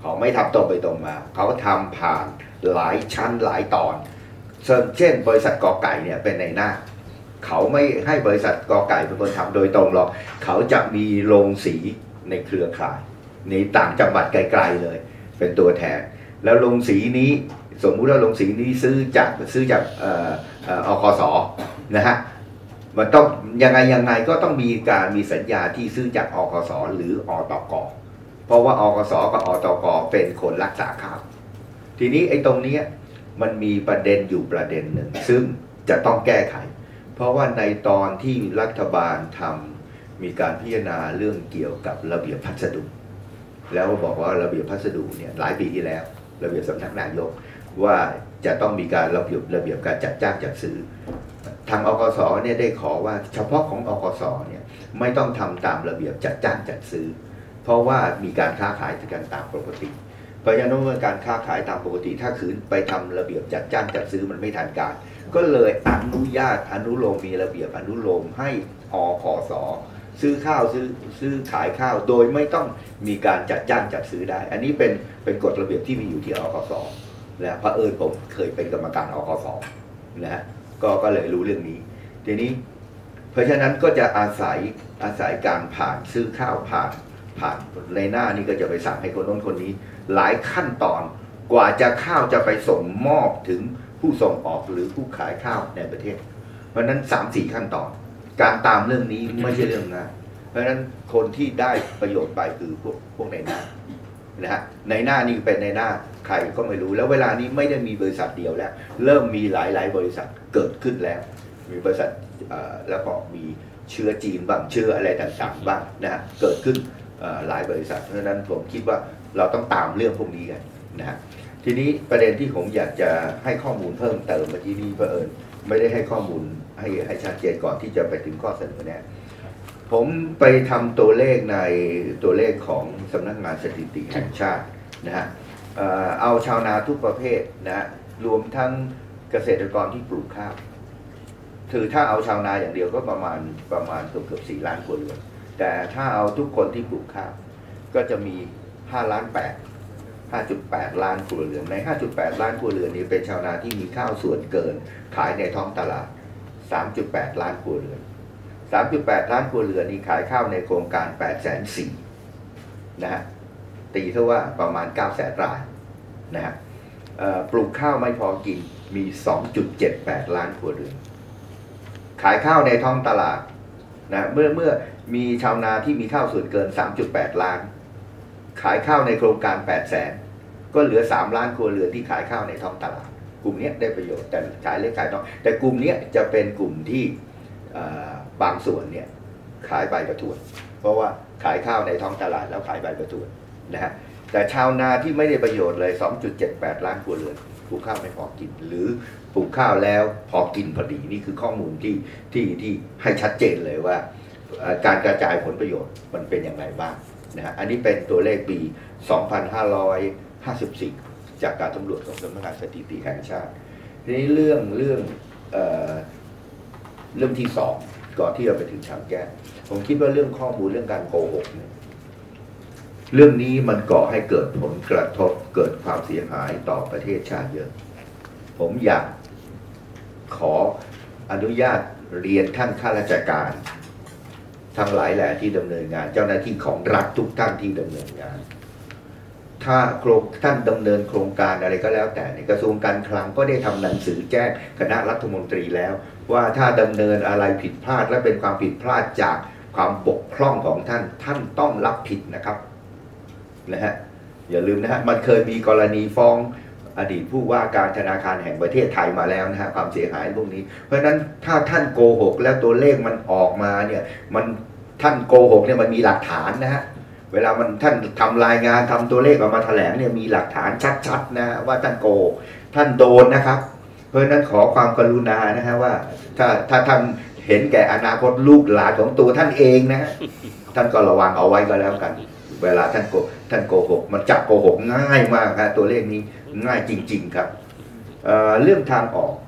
เขาไม่ทำตรงไปตรงมาเขาทำผ่านหลายชั้นหลายตอนเช่นบริษัทกอไก่เนี่ยเป็นในหน้าเขาไม่ให้บริษัทกอไก่เป็นคนทำโดยตรงหรอกเขาจะมีโรงสีในเครือข่ายในต่างจังหวัดไกลๆเลยเป็นตัวแทนแล้วโรงสีนี้สมมุติว่าโรงสีนี้ซื้อจากซื้อจากเอ่อเอ่ออคสนะฮะมันต้องยังไงยังไงก็ต้องมีการมีสัญญาที่ซื้อจากอคสหรืออตกเพราะว่าอคสกับอตกเป็นคนรักษาข้าวทีนี้ไอ้ตรงนี้มันมีประเด็นอยู่ประเด็นหนึ่งซึ่งจะต้องแก้ไขเพราะว่าในตอนที่รัฐบาลทำมีการพิจารณาเรื่องเกี่ยวกับระเบียบพัสดุแล้วบอกว่าระเบียบพัสดุเนี่ยหลายปีที่แล้วระเบียบสำนักนายกว่าจะต้องมีการระเบียบระเบียบการจัดจ้างจัดซื้อทางอกสเนี่ยได้ขอว่าเฉพาะของอกสเนี่ยไม่ต้องทำตามระเบียบจัดจ้างจัดซื้อเพราะว่ามีการค้าขายกันตามปกติเพราะฉะนั้นเมื่อการค้าขายตามปกติถ้าขืนไปทำระเบียบจัดจ้างจัดซื้อมันไม่ทันการก็เลยอนุญาตอนุโลมมีระเบียบอนุโลมให้อคสซื้อข้าวซื้อซื้อขายข้าวโดยไม่ต้องมีการจัดจ้างจัดซื้อได้อันนี้เป็นเป็นกฎระเบียบที่มีอยู่ที่อคสนะพระเอิญผมเคยเป็นกรรมการอคสนะฮะก็ก็เลยรู้เรื่องนี้ทีนี้เพราะฉะนั้นก็จะอาศัยอาศัยการผ่านซื้อข้าวผ่านผ่านในหน้านี้ก็จะไปสั่งให้คนโน้นคนนี้หลายขั้นตอนกว่าจะข้าวจะไปส่งมอบถึงผู้ส่งออกหรือผู้ขายข้าวในประเทศเพราะฉะนั้น สามสี่ ขั้นตอนการตามเรื่องนี้ไม่ใช่เรื่องง่ายเพราะฉะนั้นคนที่ได้ประโยชน์ไปคือพวกพวกในหน้านะฮะในหน้านี่เป็นในหน้าใครก็ไม่รู้แล้วเวลานี้ไม่ได้มีบริษัทเดียวแล้วเริ่มมีหลายๆบริษัทเกิดขึ้นแล้วมีบริษัทแล้วก็มีเชื้อจีนบ้างเชื้ออะไรต่างๆบ้างนะฮะเกิดขึ้นหลายบริษัทเพราะฉะนั้นผมคิดว่าเราต้องตามเรื่องพวกนี้กันนะฮะทีนี้ประเด็นที่ผมอยากจะให้ข้อมูลเพิ่มเติมเมื่อกี้นี้เผอิญไม่ได้ให้ข้อมูลให้ให้ชัดเจนก่อนที่จะไปถึงข้อเสนอแนะผมไปทำตัวเลขในตัวเลขของสำนักงานสถิติแห่งชาตินะฮะเอาชาวนาทุกประเภทนะรวมทั้งเกษตรกรที่ปลูกข้าวคือถ้าเอาชาวนาอย่างเดียวก็ประมาณประมาณเกือบเกือบสี่ล้านครัวเรือนแต่ถ้าเอาทุกคนที่ปลูกข้าวก็จะมีห้าล้านแปด ห้าจุดแปด ล้านครัวเรือนใน ห้าจุดแปด ล้านครัวเรือนนี้เป็นชาวนาที่มีข้าวส่วนเกินขายในท้องตลาด สามจุดแปด ล้านครัวเรือน สามจุดแปด ล้านครัวเรือนนี้ขายข้าวในโครงการ แปดแสนสี่หมื่น นะฮะตีเท่าว่าประมาณ เก้าแสน รายนะฮะปลูกข้าวไม่พอกินมี สองจุดเจ็ดแปด ล้านครัวเรือนขายข้าวในท้องตลาดนะเมื่อเมื่อมีชาวนาที่มีข้าวส่วนเกิน สามจุดแปด ล้านขายข้าวในโครงการ แปดแสน ก็เหลือสามล้านครัวเรือนที่ขายข้าวในท้องตลาดกลุ่มนี้ได้ประโยชน์แต่ขายเล็กขายน้อยแต่กลุ่มนี้จะเป็นกลุ่มที่บางส่วนเนี่ยขายใบประทวนเพราะว่าขายข้าวในท้องตลาดแล้วขายใบประทวนนะฮะแต่ชาวนาที่ไม่ได้ประโยชน์เลย สองจุดเจ็ดแปด ล้านครัวเรือนปลูกข้าวไม่พอกินหรือปลูกข้าวแล้วพอกินพอดีนี่คือข้อมูลที่ที่ที่ให้ชัดเจนเลยว่าการกระจายผลประโยชน์มันเป็นอย่างไรบ้างนะฮะอันนี้เป็นตัวเลขปี สองพันห้าร้อยห้าสิบสี่ จากการสำรวจของสำนักงานสถิติแห่งชาติทีนี้เรื่องเรื่องเอ่อเรื่องที่สองก่อนที่เราไปถึงทางแก้ผมคิดว่าเรื่องข้อมูลเรื่องการโกหกเนี่ยเรื่องนี้มันก่อให้เกิดผลกระทบเกิดความเสียหายต่อประเทศชาติเยอะผมอยากขออนุญาตเรียนท่านข้าราชการทั้งหลายแหล่ที่ดำเนินงานเจ้าหน้าที่ของรัฐทุกท่านที่ดำเนินงานถ้าโครงท่านดำเนินโครงการอะไรก็แล้วแต่ในกระทรวงการคลังก็ได้ทำหนังสือแจ้งคณะรัฐมนตรีแล้วว่าถ้าดำเนินอะไรผิดพลาดและเป็นความผิดพลาดจากความบกพร่องของท่านท่านต้องรับผิดนะครับนะฮะอย่าลืมนะฮะมันเคยมีกรณีฟ้องอดีตผู้ว่าการธนาคารแห่งประเทศไทยมาแล้วนะฮะความเสียหายพวกนี้เพราะฉะนั้นถ้าท่านโกหกแล้วตัวเลขมันออกมาเนี่ยมันท่านโกหกเนี่ยมันมีหลักฐานนะฮะเวลามันท่านทำรายงานทำตัวเลขออกมาแถลงเนี่ยมีหลักฐานชัดๆนะว่าท่านโกหกท่านโดนนะครับเพราะฉะนั้นขอความกรุณานะฮะว่าถ้าถ้าท่านเห็นแก่อนาคตลูกหลานของตัวท่านเองนะฮะท่านก็ระวังเอาไว้ก็แล้วกันเวลาท่านโกท่านโกหกมันจับโกหกง่ายมากครับตัวเลขนี้ง่ายจริงๆครับ เอ่อ เรื่องทางออก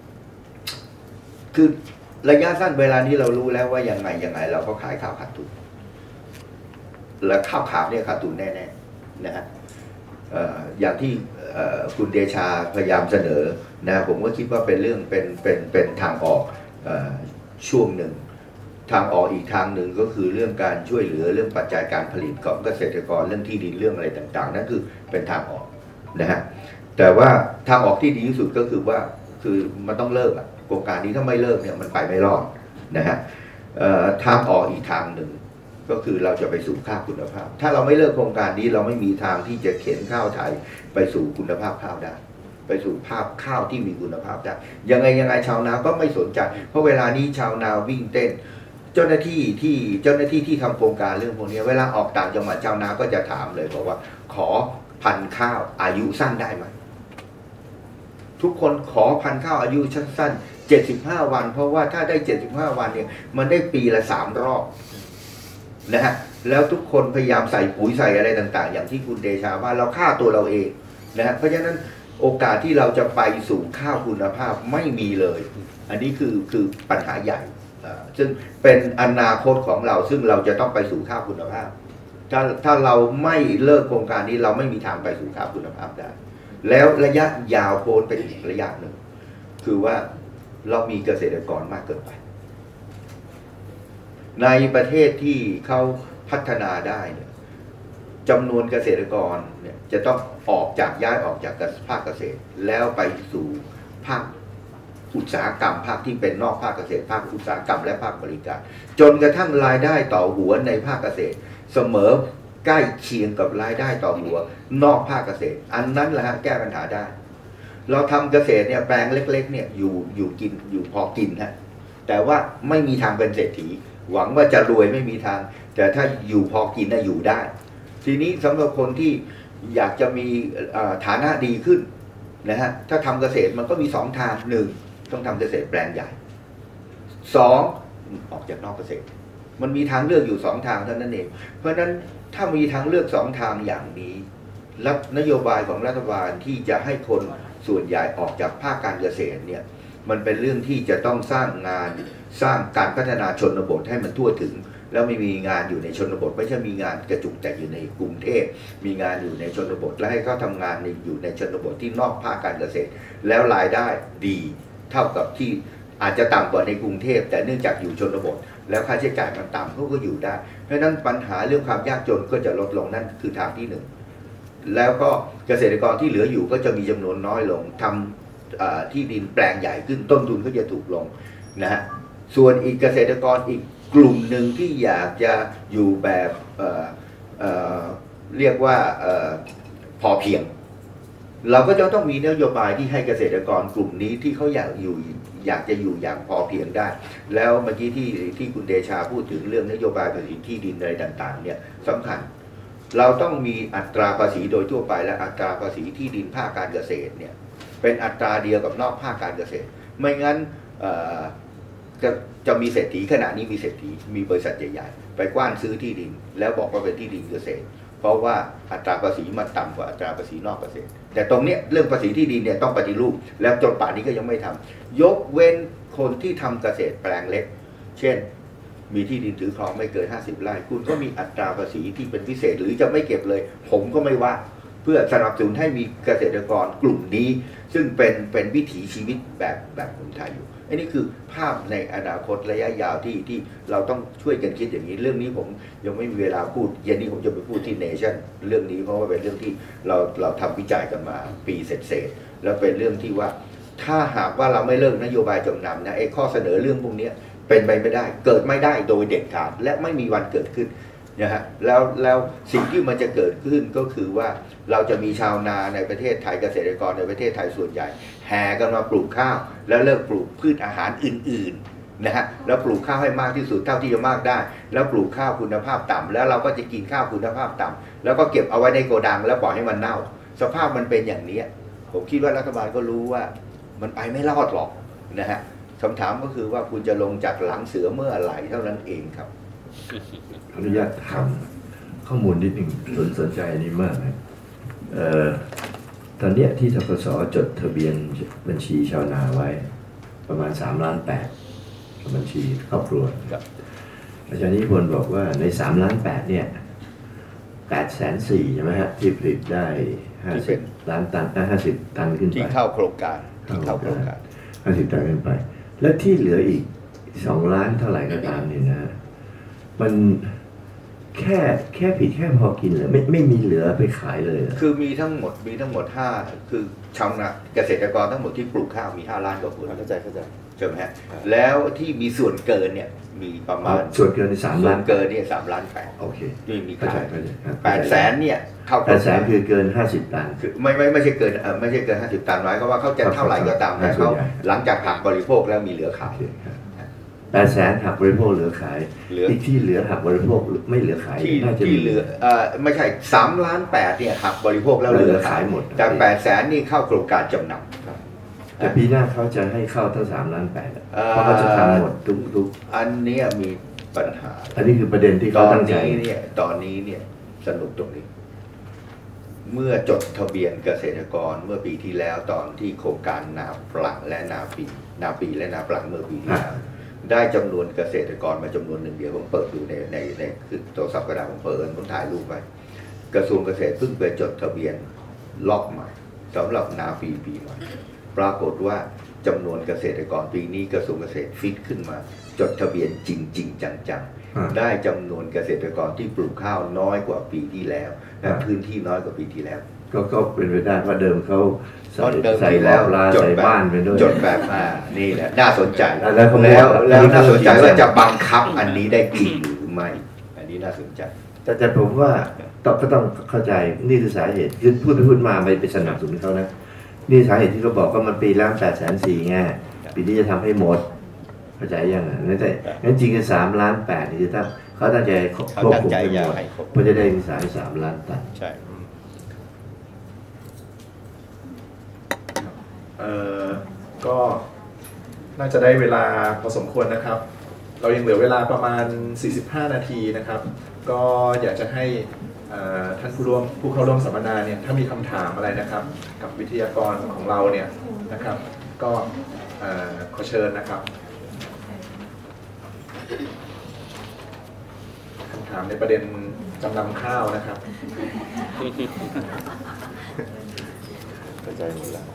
คือระยะสั้นเวลานี้เรารู้แล้วว่ายังไงยังไงเราก็ขายข้าวขาดทุนและข้าวขาวเนี่ยขาดทุนแน่ๆนะฮะเอ่ออย่างที่เอ่อคุณเดชาพยายามเสนอนะผมก็คิดว่าเป็นเรื่องเป็นเป็นเป็นทางออกเอ่อช่วงหนึ่งทางออกอีกทางหนึ่งก็คือเรื่องการช่วยเหลือเรื่องปัจจัยการผลิตของเกษตรกรเรื่องที่ดินเรื่องอะไรต่างๆนั่นคือเป็นทางออกนะฮะแต่ว่าทางออกที่ดีที่สุดก็คือว่าคือมันต้องเลิกอะโครงการนี้ถ้าไม่เลิกเนี่ยมันไปไม่รอดนะฮะทางออกอีกทางหนึ่งก็คือเราจะไปสู่ข้าวคุณภาพถ้าเราไม่เลิกโครงการนี้เราไม่มีทางที่จะเข็นข้าวไทยไปสู่คุณภาพข้าวได้ไปสู่ภาพข้าวที่มีคุณภาพได้ยังไงยังไงชาวนาก็ไม่สนใจเพราะเวลานี้ชาวนาวิ่งเต้นเจ้าหน้าที่ที่เจ้าหน้าที่ที่ทำโครงการเรื่องพวกนี้เวลาออกต่างจังหวัดชาวนาก็จะถามเลยบอกว่าขอพันธุ์ข้าวอายุสั้นได้ไหมทุกคนขอพันธุ์ข้าวอายุสั้นเจ็ดสิบห้าวันเพราะว่าถ้าได้เจ็ดสิบห้าวันเนี่ยมันได้ปีละสามรอบนะฮะแล้วทุกคนพยายามใส่ปุ๋ยใส่อะไรต่างๆอย่างที่คุณเดชาว่าเราฆ่าตัวเราเองนะฮะเพราะฉะนั้นโอกาสที่เราจะไปสู่ข้าวคุณภาพไม่มีเลยอันนี้คือคือปัญหาใหญ่ซึ่งเป็นอนาคตของเราซึ่งเราจะต้องไปสู่ข้าวคุณภาพถ้าถ้าเราไม่เลิกโครงการนี้เราไม่มีทางไปสู่ข้าวคุณภาพได้แล้วระยะยาวโพ้นไปอีกระยะหนึ่งคือว่าเรามีเกษตรกรมากเกินไปในประเทศที่เขาพัฒนาได้เนี่ยจำนวนเกษตรกรเนี่ยจะต้องออกจากย้ายออกจากภาคเกษตรแล้วไปสู่ภาคอุตสาหกรรมภาคที่เป็นนอกภาคเกษตรภาคอุตสาหกรรมและภาคบริการจนกระทั่งรายได้ต่อหัวในภาคเกษตรเสมอใกล้เคียงกับรายได้ต่อหัวนอกภาคเกษตรอันนั้นแหละฮะแก้ปัญหาได้เราทำเกษตรเนี่ยแปลงเล็กๆเนี่ยอยู่อยู่กินอยู่พอกินฮะแต่ว่าไม่มีทางเป็นเศรษฐีหวังว่าจะรวยไม่มีทางแต่ถ้าอยู่พอกินน่ะอยู่ได้ทีนี้สำหรับคนที่อยากจะมีฐานะดีขึ้นนะฮะถ้าทำเกษตรมันก็มีสองทางหนึ่งต้องทำเกษตรแปลงใหญ่สองออกจากนอกเกษตรมันมีทางเลือกอยู่สองทางเท่านั้นเองเพราะฉะนั้นถ้ามีทางเลือกสองทางอย่างนี้และนโยบายของรัฐบาลที่จะให้คนส่วนใหญ่ออกจากภาคการเกษตรเนี่ยมันเป็นเรื่องที่จะต้องสร้างงานสร้างการพัฒนาชนบทให้มันทั่วถึงแล้วไม่มีงานอยู่ในชนบทไม่ใช่มีงานกระจุกแต่อยู่ในกรุงเทพมีงานอยู่ในชนบทและให้เขาทำงานในอยู่ในชนบทที่นอกภาคการเกษตรแล้วรายได้ดีเท่ากับที่อาจจะต่ำกว่าในกรุงเทพแต่เนื่องจากอยู่ชนบทแล้วค่าใช้จ่ายมันต่ำเขาก็อยู่ได้เพราะฉะนั้นปัญหาเรื่องความยากจนก็จะลดลงนั่นคือทางที่หนึ่งแล้วก็เกษตรกรที่เหลืออยู่ก็จะมีจำนวนน้อยลงทำที่ดินแปลงใหญ่ขึ้นต้นทุนก็จะถูกลงนะฮะส่วนอีกเกษตรกรอีกกลุ่มหนึ่งที่อยากจะอยู่แบบเอ่อเอ่อเรียกว่าเอ่อพอเพียงเราก็จะต้องมีนโยบายที่ให้เกษตรกรกลุ่มนี้ที่เขาอยากอยู่อยากจะอยู่อย่างพอเพียงได้แล้วเมื่อกี้ที่ที่คุณเดชาพูดถึงเรื่องนโยบายภาษีที่ดินอะไรต่างๆเนี่ยสำคัญเราต้องมีอัตราภาษีโดยทั่วไปและอัตราภาษีที่ดินภาคการเกษตรเนี่ยเป็นอัตราเดียวกับนอกภาคการเกษตรไม่งั้นจะจะมีเศรษฐีขณะนี้มีเศรษฐีมีบริษัทใหญ่ๆไปกว้านซื้อที่ดินแล้วบอกว่าเป็นที่ดินเกษตรเพราะว่าอัตราภาษีมันต่ำกว่าอัตราภาษีนอกเกษตรแต่ตรงนี้เรื่องภาษีที่ดินเนี่ยต้องปฏิรูปแล้วจนป่านนี้ก็ยังไม่ทำยกเว้นคนที่ทำเกษตรแปลงเล็กเช่นมีที่ดินถือครองไม่เกินห้าสิบไร่คุณก็มีอัตราภาษีที่เป็นพิเศษหรือจะไม่เก็บเลยผมก็ไม่ว่าเพื่อสนับสนุนให้มีเกษตรกรกลุ่มนี้ซึ่งเป็นเป็นวิถีชีวิตแบบแบบคนไทยอยู่อันนี้คือภาพในอนาคตระยะยาวที่ที่เราต้องช่วยกันคิดอย่างนี้เรื่องนี้ผมยังไม่มีเวลาพูดเย็นนี้ผมจะไปพูดที่เนชั่นเรื่องนี้เพราะว่าเป็นเรื่องที่เราเราทำวิจัยกันมาปีเศษๆแล้วเป็นเรื่องที่ว่าถ้าหากว่าเราไม่เลิกนโยบายจำนำนะไอ้ข้อเสนอเรื่องพวกนี้เป็นไปไม่ได้เกิดไม่ได้โดยเด็ดขาดและไม่มีวันเกิดขึ้นนะฮะแล้วแล้วสิ่งที่มันจะเกิดขึ้นก็คือว่าเราจะมีชาวนาในประเทศไทยเกษตรกรในประเทศไทยส่วนใหญ่แห่กันมาปลูกข้าวแล้วเลิกปลูกพืชอาหารอื่นๆนะฮะแล้วปลูกข้าวให้มากที่สุดเท่าที่จะมากได้แล้วปลูกข้าวคุณภาพต่ำแล้วเราก็จะกินข้าวคุณภาพต่ำแล้วก็เก็บเอาไว้ในโกดังแล้วปล่อยให้มันเน่าสภาพมันเป็นอย่างนี้ผมคิดว่ารัฐบาลก็รู้ว่ามันไปไม่รอดหรอกนะฮะคำถามก็คือว่าคุณจะลงจากหลังเสือเมื่อไหร่เท่านั้นเองครับขออนุญาตถามข้อมูลนิดหนึ่งสนสนใจอันนี้มากนะเอ่อตอนนี้ที่ธกส.จดทะเบียนบัญชีชาวนาไว้ประมาณสามล้านแปดบัญชีครอบครัวอาจารย์นิพนธ์บอกว่าในสามล้านแปดเนี่ยแปดแสนสี่ใช่ไหมฮะที่ผลิตได้ห้าสิบล้านตันห้าสิบตันขึ้นไปที่เข้าโครงการที่เข้าโครงการห้าสิบตันขึ้นไป และที่เหลืออีกสองล้านเท่าไหร่ก็ตามเนี่ยนะมันแค่แค่ผิดแค่พอกินเลยไม่ไม่มีเหลือไปขายเลยเหรอคือมีทั้งหมดมีทั้งหมดห้าคือชาวนาเกษตรกรทั้งหมดที่ปลูกข้าวมีห้าล้านกว่าคนเข้าใจเข้าใจใช่ไหมฮะแล้วที่มีส่วนเกินเนี่ยมีประมาณส่วนเกินในสามส่วล้านนเกินเนี่ยสามล้านแปดโอเคไม่มีเข้าใจขายเข้าใจครับแปดแสนเนี่ยเข้าโคแปรดงแสกาน รคือเกินห้าสิบตันคือไม่ไม่ไม่ใช่เกินเอ่อไม่ใช่เกินห้าสิบตันหมายก็ว่าเขาจะครับเท่าไหร่ก็ตามแต่ส่เขาวนใหญ่หลังจากหักบริโภคแล้วมีเหลือขายแปดแสนหักบริโภคเหลือขายเหลืออีกที่เหลือหักบริโภคไม่เหลือขายที่น่าจะที่เหลือเอ่อไม่ใช่สามล้านแปดเนี่ยหักบริโภคแล้วเหลือขายเหลือขายหมดแต่แปดแสนนี่เข้าโครงการจำนำแต่ปีหน้าเขาจะให้เข้าทั้งสามล้านแปดเอ่อเพราะเขาจะทำหมดทุกทุกอันเนี้ยมีปัญหาอันนี้คือประเด็นที่ตเขาอนตั้งใจนี้เนี่ยตอนนี้เนี่ยสนุกตรงนี้ เมื่อจดทะเบียนเกษตรกรเมื่อปีที่แล้วตอนที่โครงการนาปลังและนาปีนาปีและนาปลังเมื่อปีที่แล้วได้จำนวนเกษตรกรมาจำนวนหนึ่งเดียวผมเปิดดูในในในคือโทรศัพท์กระดาษผมเปิดผมถ่ายรูปไว้กระทรวงเกษตรเพิ่งไปจดทะเบียนล็อกใหม่สำหรับนาปีปีใหม่ปรากฏว่าจำนวนเกษตรกรปีนี้กระทรวงเกษตรฟิตขึ้นมา จดทะเบียนจริง ๆ จังๆได้จำนวนเกษตรกรที่ปลูกข้าวน้อยกว่าปีที่แล้วและพื้นที่น้อยกว่าปีที่แล้วก็ก็เป็นไปได้เพราะเดิมเขาใส่เพราะเดิมใส่ที่แล้แล้ววลาจดใส่แบบบ้านไปด้วยจดแบบอ่านี่แหละน่าสนใจแล้วเขาบอกแล้วว่าแล้วอันนี้น่าสนใจน่าสนใจว่าจะบังคับอันนี้ได้จริงหรือไม่ อันนี้น่าสนใจแต่แต่ผมว่าต้องก็ต้องเข้าใจนี่คือสาเหตุคือพูดไปพูดมาไปไปสนับสนุนเขานะนี่สาเหตุที่เขาบอกก็มันปีละแปดแสนสี่ไงปีนี้จะทำให้หมดเข้าใจยังอ่ะงั้นแต่งั้นจริงกันสามล้านแปดนี่คือถ้าเขาตั้งใจควบคุมให้หมดเพื่อจะได้มีสายสามล้านตันใช่เอ่อก็น่าจะได้เวลาพอสมควรนะครับ เรายังเหลือเวลาประมาณสี่สิบห้านาทีนะครับ ก็อยากจะให้เอ่อท่านผู้ร่วมผู้เข้าร่วมสัมมนาเนี่ยถ้ามีคำถามอะไรนะครับ กับวิทยากรของเราเนี่ยนะครับ ก็เอ่อขอเชิญนะครับคำถามในประเด็นจำนำข้าวนะครับเข้าใจหมดแล้ว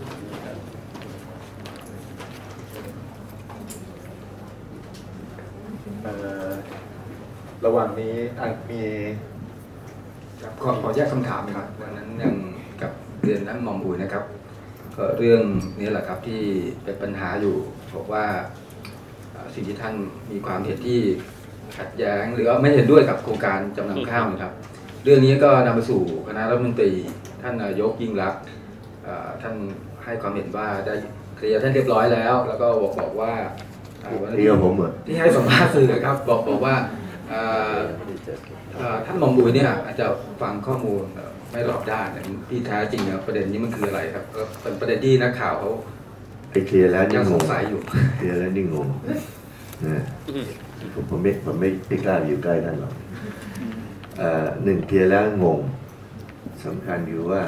เอ่อระหว่างนี้อ่ะมีครับขอขอแยกคำถามนะครับดังนั้นยังกับเรียนท่านหม่อมอุ๋ยนะครับก็เรื่องนี้แหละครับที่เป็นปัญหาอยู่บอกว่าเอ่อสิ่งที่ท่านมีความเห็นที่ขัดแย้งหรือว่าไม่เห็นด้วยกับโครงการจำนำข้าวนะครับ เรื่องนี้ก็นำไปสู่คณะรัฐมนตรีท่านนายกยิ่งรักษณ์เอ่อท่านให้ความเห็นว่าได้เคลียร์ท่านเรียบร้อยแล้ว แล้วก็บอกบอกว่าอ่าวันเรียกผมเหรอที่ให้สัมภาษณ์สื่อครับบอกบอกว่าเอ่อ เอ่อท่านหม่อมอุ๋ยเนี่ยอาจจะฟังข้อมูลเอ่อไม่รอบด้านเนี่ยที่แท้จริงเนี่ยประเด็นนี้มันคืออะไรครับก็เป็นประเด็นที่นักข่าวเขาไปเคลียร์แล้วนี่ยังงสงงสัยอยู่เคลียร์แล้วนี่งงนะผมผมไม่ผมไม่ไม่กล้าอยู่ใกล้ท่านหรอกเอ่อหนึ่งเคลียร์แล้วงงสำคัญอยู่ว่า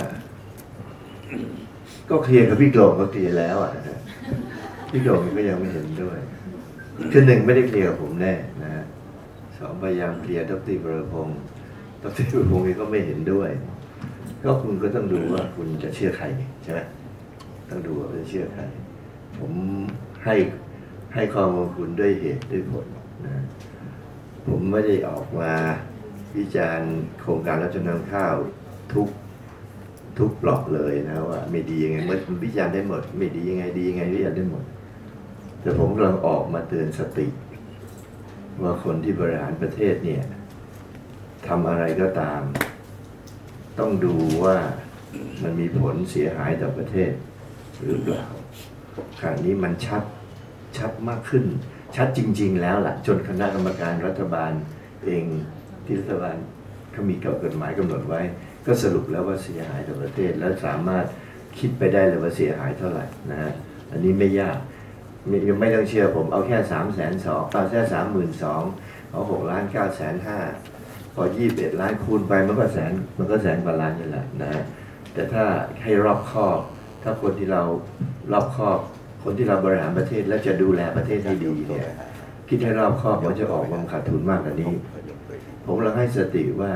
ก็เคลียร์กับพี่โกลงก็เคลียร์แล้วอ่ะนะพี่โกลงก็ยังไม่เห็นด้วยคือหนึ่งไม่ได้เคลียร์กับผมแน่นะฮะสองพยายามเคลียร์ดรวรพงศ์ดรวรพงศ์เองก็ไม่เห็นด้วย ก็คุณก็ต้องดูว่าคุณจะเชื่อใครใช่ไหมต้องดูว่าจะเชื่อใคร ผมให้ให้ข้อมูลคุณด้วยเหตุด้วยผลนะผมไม่ได้ออกมาวิจารณ์โครงการรับจำนำข้าวทุกทุกบล็อกเลยนะว่าไม่ดียังไงเมื่อวิจารณ์ได้หมด ไม่ดียังไงดียังไงวิจารณ์ได้หมด แต่ผมกำลังออกมาเตือนสติ ว่าคนที่บริหารประเทศเนี่ยทำอะไรก็ตาม ต้องดูว่ามันมีผลเสียหายต่อประเทศหรือเปล่าคราวนี้มันชัดชัดมากขึ้น ชัดจริงๆแล้วล่ะจนคณะกรรมการรัฐบาลเองที่รัฐบาลเขามีกฎหมายกำหนดไว้ ก็สรุปแล้วว่าเสียหายต่อประเทศและสามารถคิดไปได้เลยว่าเสียหายเท่าไหร่นะฮะอันนี้ไม่ยากไม่ไม่ต้องเชื่อผมเอาแค่สามแสนสองเอาแค่สามหมื่นสองเอาหกล้านเก้าแสนห้าพอยี่สิบเอ็ดล้านคูณไปมันก็แสนมันก็แสนกว่าล้านนี่แหละนะฮะแต่ถ้าให้รอบคอบถ้าคนที่เรารอบคอบคนที่เราบริหารประเทศและจะดูแลประเทศให้ดีเนี่ยคิดให้รอบคอบมันจะออกมาขาดทุนมากกว่านี้ ผมเราให้สติว่า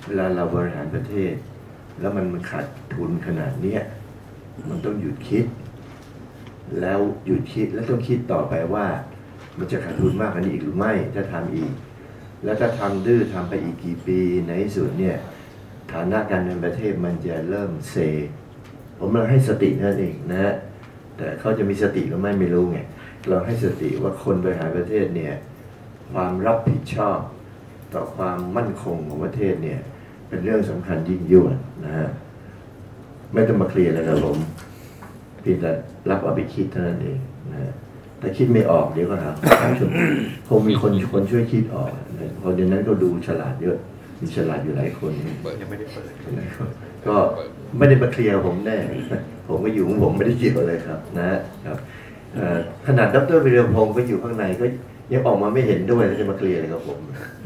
เวลาเราบริหารประเทศแล้วมันขาดทุนขนาดเนี้ยมันต้องหยุดคิดแล้วหยุดคิดแล้วต้องคิดต่อไปว่ามันจะขาดทุนมากกว่านี้อีกหรือไม่ถ้าทำอีกแล้วถ้าทำดื้อทำไปอีกกี่ปีในที่สุดเนี่ยฐานะการเงินประเทศมันจะเริ่มเซผมเราให้สตินั่นเองนะฮะแต่เขาจะมีสติหรือไม่ไม่รู้ไงเราให้สติว่าคนบริหารประเทศเนี่ยความรับผิดชอบต่อความมั่นคงของประเทศเนี่ยเป็นเรื่องสำคัญยิ่งยวดนะฮะไม่ต้องมาเคลียร์อะไรกับผมเพียงแต่รับเอาไปคิดเท่านั้นเองนะฮะแต่คิดไม่ออกเดี๋ยวก็หาคงมีคนคนช่วยคิดออกเพราะเดี๋ยวนั้นก็ดูฉลาดเยอะมีฉลาดอยู่หลายคนยังไม่ได้เปิดก็ไม่ได้มาเคลียร์ผมแน่ผมก็อยู่ของผมไม่ได้เกี่ยวอะไรครับนะครับขนาดดร.วิริยพงศ์ก็อยู่ข้างในก็ยังออกมาไม่เห็นด้วยแล้วจะมาเคลียร์อะไรกับผม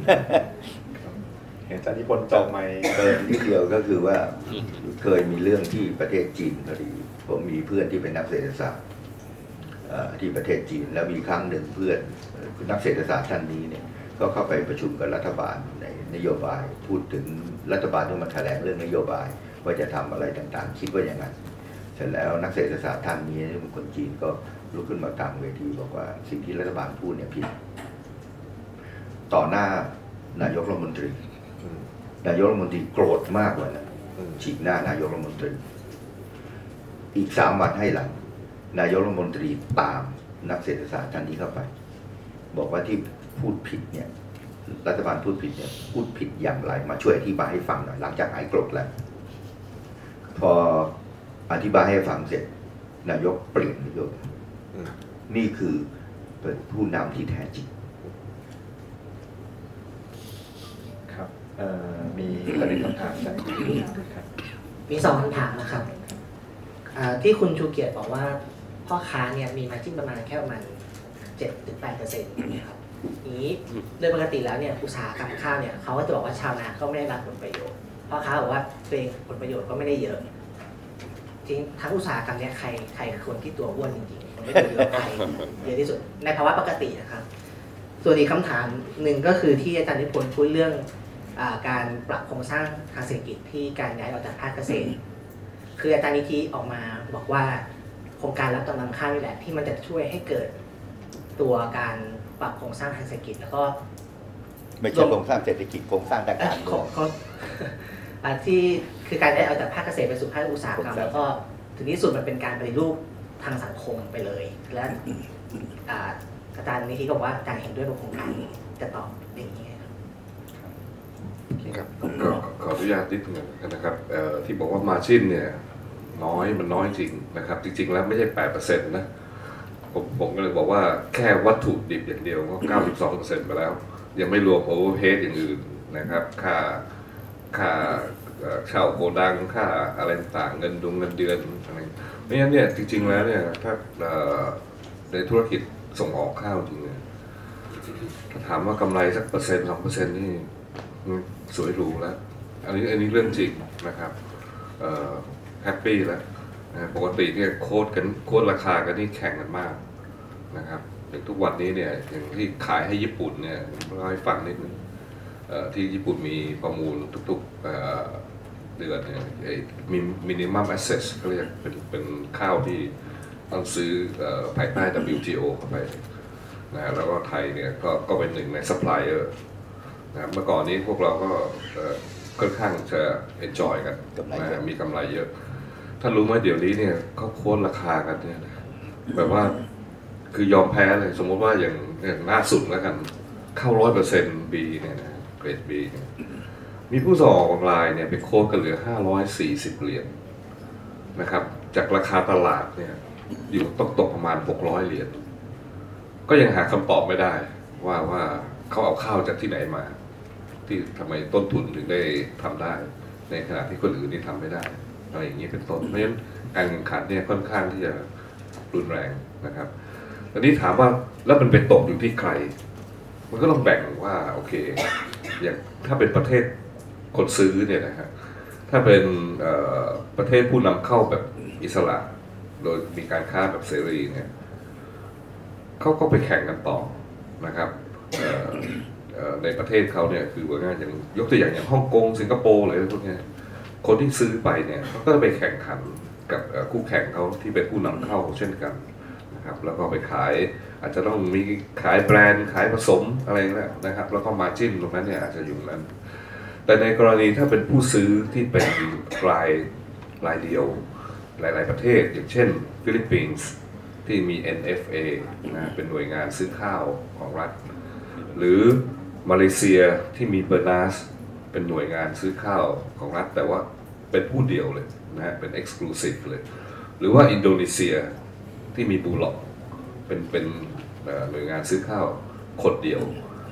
อาจารย์นิพนธ์จบไหมเติมนิดเดียวก็คือว่าเคยมีเรื่องที่ประเทศจีนพอดีผมมีเพื่อนที่เป็นนักเศรษฐศาสตร์ที่ประเทศจีนแล้วมีครั้งหนึ่งเพื่อนนักเศรษฐศาสตร์ท่านนี้เนี่ยก็เข้าไปประชุมกับรัฐบาลในนโยบายพูดถึงรัฐบาลต้องมาแถลงเรื่องนโยบายว่าจะทำอะไรต่างๆคิดว่าอย่างไรเสร็จแล้วนักเศรษฐศาสตร์ท่านนี้เป็นคนจีนก็ลุกขึ้นมากลางเวทีบอกว่าสิ่งที่รัฐบาลพูดเนี่ยผิดต่อหน้านายกรัฐมนตรีนายกรัฐมนตรีโกรธมากเลยนะฉีกหน้านายกรัฐมนตรีอีกสามวันให้หลังนายกรัฐมนตรีตามนักเศรษฐศาสตร์ท่านนี้เข้าไปบอกว่าที่พูดผิดเนี่ยรัฐบาลพูดผิดเนี่ยพูดผิดอย่างไรมาช่วยอธิบายให้ฟังหน่อยหลังจากหายโกรธแล้วพออธิบายให้ฟังเสร็จนายกเปลี่ยนนโยบายนี่คือเป็นผู้นำที่แท้จริงครับมีประเด็นคำถามจากคุณครับมีสองคำถามนะครับที่คุณชูเกียรติบอกว่าพ่อค้าเนี่ยมีมาร์จิ้นประมาณแค่ประมาณเจ็ดถึงแปดเปอร์เซ็นต์นะครับนี้โดยปกติแล้วเนี่ยอุตสาหกรรมข้าวเนี่ยเขาก็จะบอกว่าชาวนาก็ไม่ได้รับผลประโยชน์พ่อค้าบอกว่าตัวเองผลประโยชน์ก็ไม่ได้เยอะจริงทั้งอุตสาหกรรมเนี่ยใครใครคนที่ตัวอ้วนจริงๆคนไม่ได้เยอะใครเยอะที่สุดในภาวะปกตินะครับส่วนอีกคำถามหนึ่งก็คือที่อาจารย์นิพนธ์พูดเรื่องการปรับโครงสร้างทางเศรษฐกิจที่การย้ายออกจากภาคเกษตรคืออาจารย์นิธิออกมาบอกว่าโครงการรับจำนำข้าวนี่แหละที่มันจะช่วยให้เกิดตัวการปรับโครงสร้างทางเศรษฐกิจแล้วก็ไม่ใช่โครงสร้างเศรษฐกิจโครงสร้างทางการเมืองที่คือการย้ายออกจากภาคเกษตรไปสู่ภาคอุตสาหกรรมแล้วก็ถึงที่สุดมันเป็นการปฏิรูปทางสังคมไปเลยและอาจารย์นิธิบอกว่าอาจารย์เห็นด้วยกับโครงการนี้จะตอบอย่างนี้ครับก็ขออนุญาตนิดนึงนะครับที่บอกว่ามาชินเนี่ยน้อยมันน้อยจริงนะครับจริงๆแล้วไม่ใช่แปดเปอร์เซ็นต์นะผมผมก็เลยบอกว่าแค่วัตถุดิบอย่างเดียวก็เก้าสิบสองเปอร์เซ็นต์ไปแล้วยังไม่รวมโอเวอร์เฮดอย่างอื่นนะครับค่าค่าเช่าโกดังค่าอะไรต่างเงินดุงเงินเดือนอะไรเพราะฉะนั้นเนี่ยจริงๆแล้วเนี่ยถ้าในธุรกิจส่งออกข้าวจริงเนี่ยถ้าถามว่ากำไรสักเปอร์เซ็นต์สองเปอร์เซ็นต์นี่สวยหรูแล้วอันนี้อันนี้เรื่องจริงนะครับแฮปปี้แล้วปกติเนี่ยโค้ดกันโค้ดราคากันนี่แข่งกันมากนะครับอย่างทุกวันนี้เนี่ยอย่างที่ขายให้ญี่ปุ่นเนี่ยเล่าให้ฟังนิดนึงที่ญี่ปุ่นมีประมูลทุกๆเดือนเนี่ยมีมินิมัมแอสเซสเขาเรียกเป็นเป็นข้าวที่ต้องซื้อภายใต้ ดับเบิลยู ที โอ เข้าไปนะแล้วก็ไทยเนี่ยก็ก็เป็นหนึ่งในซัพพลายเออร์นะเมื่อก่อนนี้พวกเราก็ค่อนข้างจะ enjoy กันนะมีกำไรเยอะท่านรู้ไหมเดี๋ยวนี้เนี่ยเขาโค้ดราคากันเนี่ยแบบว่าคือยอมแพ้เลยสมมติว่าอย่างอย่างล่าสุดแล้วกันเข้าร้อยเปอร์เซ็นต์บีเนี่ยนะเกรดบีมีผู้ส่งออกออนไลน์เนี่ยไปโค้ดกันเหลือห้าร้อยสี่สิบเหรียญนะครับจากราคาตลาดเนี่ยอยู่ตกตกประมาณหกร้อยเหรียญก็ยังหาคำตอบไม่ได้ว่าว่าเขาเอาข้าวจากที่ไหนมาที่ทำไมต้นทุนถึงได้ทำได้ในขณะที่คนอื่นนี่ทำไม่ได้อะไรอย่างนี้เป็นต้นเพราะฉะนั้นการแข่งขันเนี่ยค่อนข้างที่จะรุนแรงนะครับตอนนี้ถามว่าแล้วมันไปตกอยู่ที่ใครมันก็ต้องแบ่งว่าโอเคอย่างถ้าเป็นประเทศคนซื้อเนี่ยนะฮะถ้าเป็นประเทศผู้นำเข้าแบบอิสระโดยมีการค้าแบบเสรีเนี่ยเขาก็ไปแข่งกันต่อนะครับในประเทศเขาเนี่ยคือว่าง่ายอย่างยกตัวอย่างอย่างฮ่องกงสิงคโปร์อะไรพวกนี้คนที่ซื้อไปเนี่ยเขาก็จะไปแข่งขันกับคู่แข่งเขาที่เป็นผู้นำเข้าเช่นกันนะครับแล้วก็ไปขายอาจจะต้องมีขายแบรนด์ขายผสมอะไรแล้วนะครับแล้วก็มาจิ้นตรงนั้นเนี่ยอาจจะอยู่นั้นแต่ในกรณีถ้าเป็นผู้ซื้อที่เป็นรายรายเดียวหลายๆประเทศอย่างเช่นฟิลิปปินส์ที่มี เอ็น เอฟ เอ นะเป็นหน่วยงานซื้อข้าวของรัฐหรือมาเลเซียที่มีเบอร์นาสเป็นหน่วยงานซื้อข้าวของรัฐแต่ว่าเป็นผู้เดียวเลยนะฮะเป็น exclusive เลยหรือว่าอินโดนีเซียที่มีบูล็อกเป็นเป็นหน่วยงานซื้อข้าวคนเดียว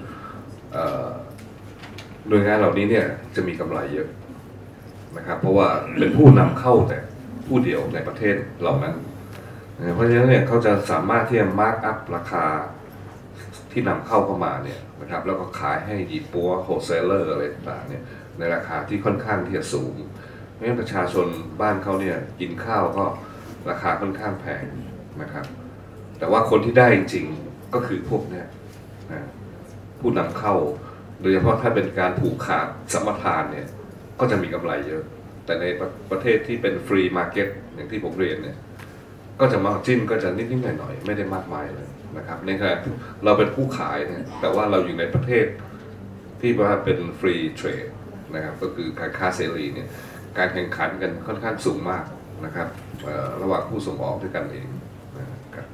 หน่วยงานเหล่านี้เนี่ยจะมีกำไรเยอะนะครับเพราะว่าเป็นผู้นำเข้าแต่ผู้เดียวในประเทศเหล่านั้นเพราะฉะนั้นเนี่ยเขาจะสามารถที่จะมาร์กอัพราคาที่นำเข้าเข้ามาเนี่ยนะครับแล้วก็ขายให้ยี่ปัวโฮเซลเลอร์อะไรต่างๆเนี่ยในราคาที่ค่อนข้างที่จะสูงเพราะฉะนั้นประชาชนบ้านเขาเนี่ยกินข้าวก็ราคาค่อนข้างแพงนะครับแต่ว่าคนที่ได้จริงๆก็คือพวกเนี้ยนะผู้นำเข้าโดยเฉพาะถ้าเป็นการผูกขาดสัมปทานเนี่ยก็จะมีกำไรเยอะแต่ในประเทศที่เป็นฟรีมาร์เก็ตอย่างที่ผมเรียนเนี่ยก็จะมาจิ้นก็จะนิดๆหน่อยๆไม่ได้มากมายเลยนะครับในขณะเราเป็นผู้ขายเนี่ยแต่ว่าเราอยู่ในประเทศที่ว่าเป็นฟรีเทรดนะครับก็คือการค้าเสรีเนี่ยการแข่งขันกันค่อนข้างสูงมากนะครับระหว่างผู้ส่งออกด้วยกันเองนะครับ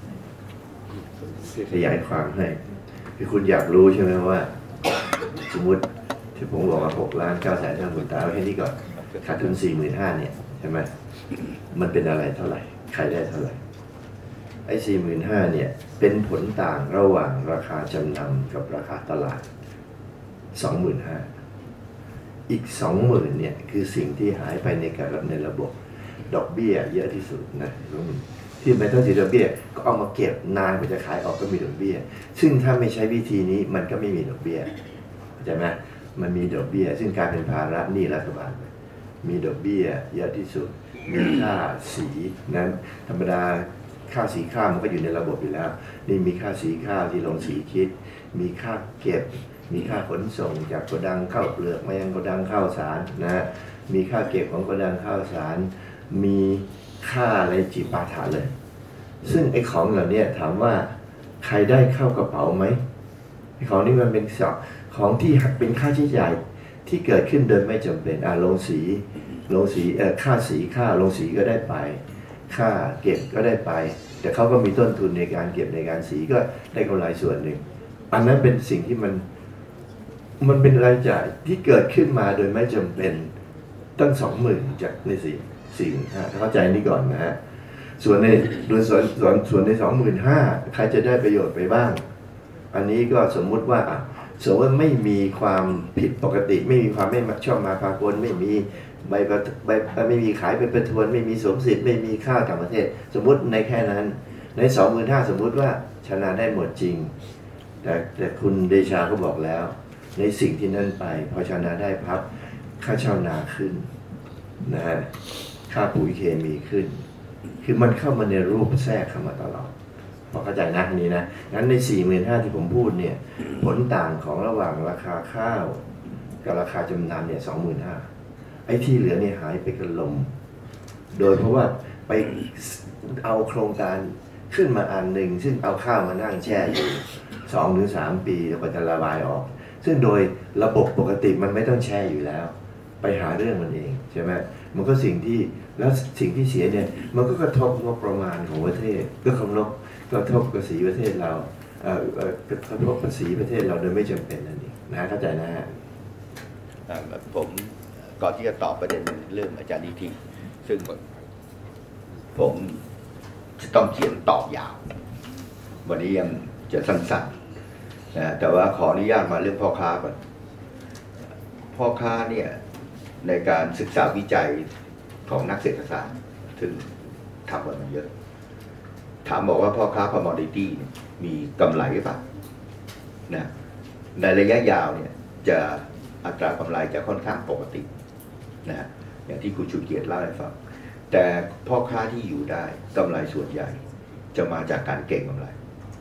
ขยายความให้คือคุณอยากรู้ใช่ไหมว่าสมมติที่ผมบอกว่าหกล้านเก้าแสนห้าหมื่นตาแค่นี้ก่อนขาดทุนสี่หมื่นห้าเนี่ยใช่ไหมมันเป็นอะไรเท่าไหร่ใครได้เท่าไหร่ไอ้สี่หมื่นห้าเนี่ยเป็นผลต่างระหว่างราคาจำนำกับราคาตลาดสองหมื่นห้าอีกสองหมื่นเนี่ยคือสิ่งที่หายไปในการในระบบดอกเบี้ยเยอะที่สุดนะที่ไม่ต้องเสียดอกเบี้ยก็เอามาเก็บนานกว่าจะขายออกก็มีดอกเบี้ยซึ่งถ้าไม่ใช้วิธีนี้มันก็ไม่มีดอกเบี้ยเข้าใจไหมมันมีดอกเบี้ยซึ่งการเป็นภาระหนี้รัฐบาลมีดอกเบี้ยเยอะที่สุดมีค่าสีนั้นธรรมดาค่าสีข้าวมันก็อยู่ในระบบอยู่แล้วนี่มีค่าสีข้าวที่ลงสีคิดมีค่าเก็บมีค่าขนส่งจากโกดังเข้าเปลือกมายังโกดังเข้าสารนะมีค่าเก็บของโกดังเข้าสารมีค่าอะไรจีปาถะเลยซึ่งไอ้ของเหล่านี้ถามว่าใครได้เข้ากระเป๋าไหมไอ้ของนี้มันเป็นของที่เป็นค่าใช้จ่ายที่เกิดขึ้นโดยไม่จำเป็นอ่าลงสีลงสีเอ่อค่าสีค่าลงสีก็ได้ไปค่าเก็บก็ได้ไปแต่เขาก็มีต้นทุนในการเก็บในการสีก็ได้กำไรส่วนหนึ่งอันนั้นเป็นสิ่งที่มันมันเป็นรายจ่ายที่เกิดขึ้นมาโดยไม่จำเป็นตั้งสองหมื่นจากในสี่สี่หมื่นห้าเข้าใจนี่ก่อนนะฮะส่วนในโดยส่วนส่วนส่วนในสองหมื่นห้าใครจะได้ประโยชน์ไปบ้างอันนี้ก็สมมุติว่าอ่ะสมมติว่าไม่มีความผิดปกติไม่มีความไม่ชอบมาพากลไม่มีใบใบไม่มีขายเป็นประทวนไม่มีสวมสิทธิ์ไม่มีข้าวต่างประเทศสมมุติในแค่นั้นในสองหมื่นห้าสมมุติว่าชนะได้หมดจริงแต่แต่คุณเดชาก็บอกแล้วในสิ่งที่นั่นไปพอชนะได้พับค่าเช่านาขึ้นนะฮะค่าปุ๋ยเคมีขึ้นคือมันเข้ามาในรูปแทรกเข้ามาตลอดพอเข้าใจนะนี้นะงั้นในสี่หมื่นห้าที่ผมพูดเนี่ยผลต่างของระหว่างราคาข้าวกับราคาจำนำเนี่ยสองหมื่นห้าไอ้ที่เหลือเนี่ยหายไปกับลมโดยเพราะว่าไปเอาโครงการขึ้นมาอันหนึ่งซึ่งเอาข้าวมานั่งแช่อยู่สองถึงสามปีแล้วก็จะระบายออกซึ่งโดยระบบปกติมันไม่ต้องแช่อยู่แล้วไปหาเรื่องมันเองใช่ไหมมันก็สิ่งที่แล้วสิ่งที่เสียเนี่ยมันก็กระทบงบประมาณของประเทศก็กำลังกระทบภาษีประเทศเราเอ่อกระทบภาษีประเทศเราโดยไม่จำเป็นนั่นเองนะเข้าใจนะฮะผมก่อนที่จะตอบประเด็นเรื่องอาจารย์นิธิซึ่งผมจะต้องเขียนตอบยาววันนี้ยังจะสั้นๆนะแต่ว่าขออนุญาตมาเรื่องพ่อค้าก่อนพ่อค้าเนี่ยในการศึกษาวิจัยของนักเศรษฐศาสตร์ซึ่งทำมาเยอะถามบอกว่าพ่อค้าคอมมอดิตี้มีกำไรหรือเปล่านะในระยะยาวเนี่ยจะอัตรากำไรจะค่อนข้างปกตินะอย่างที่คุณชูเกียรติเล่าให้ฟังแต่พ่อค้าที่อยู่ได้กำไรส่วนใหญ่จะมาจากการเก็งกำไร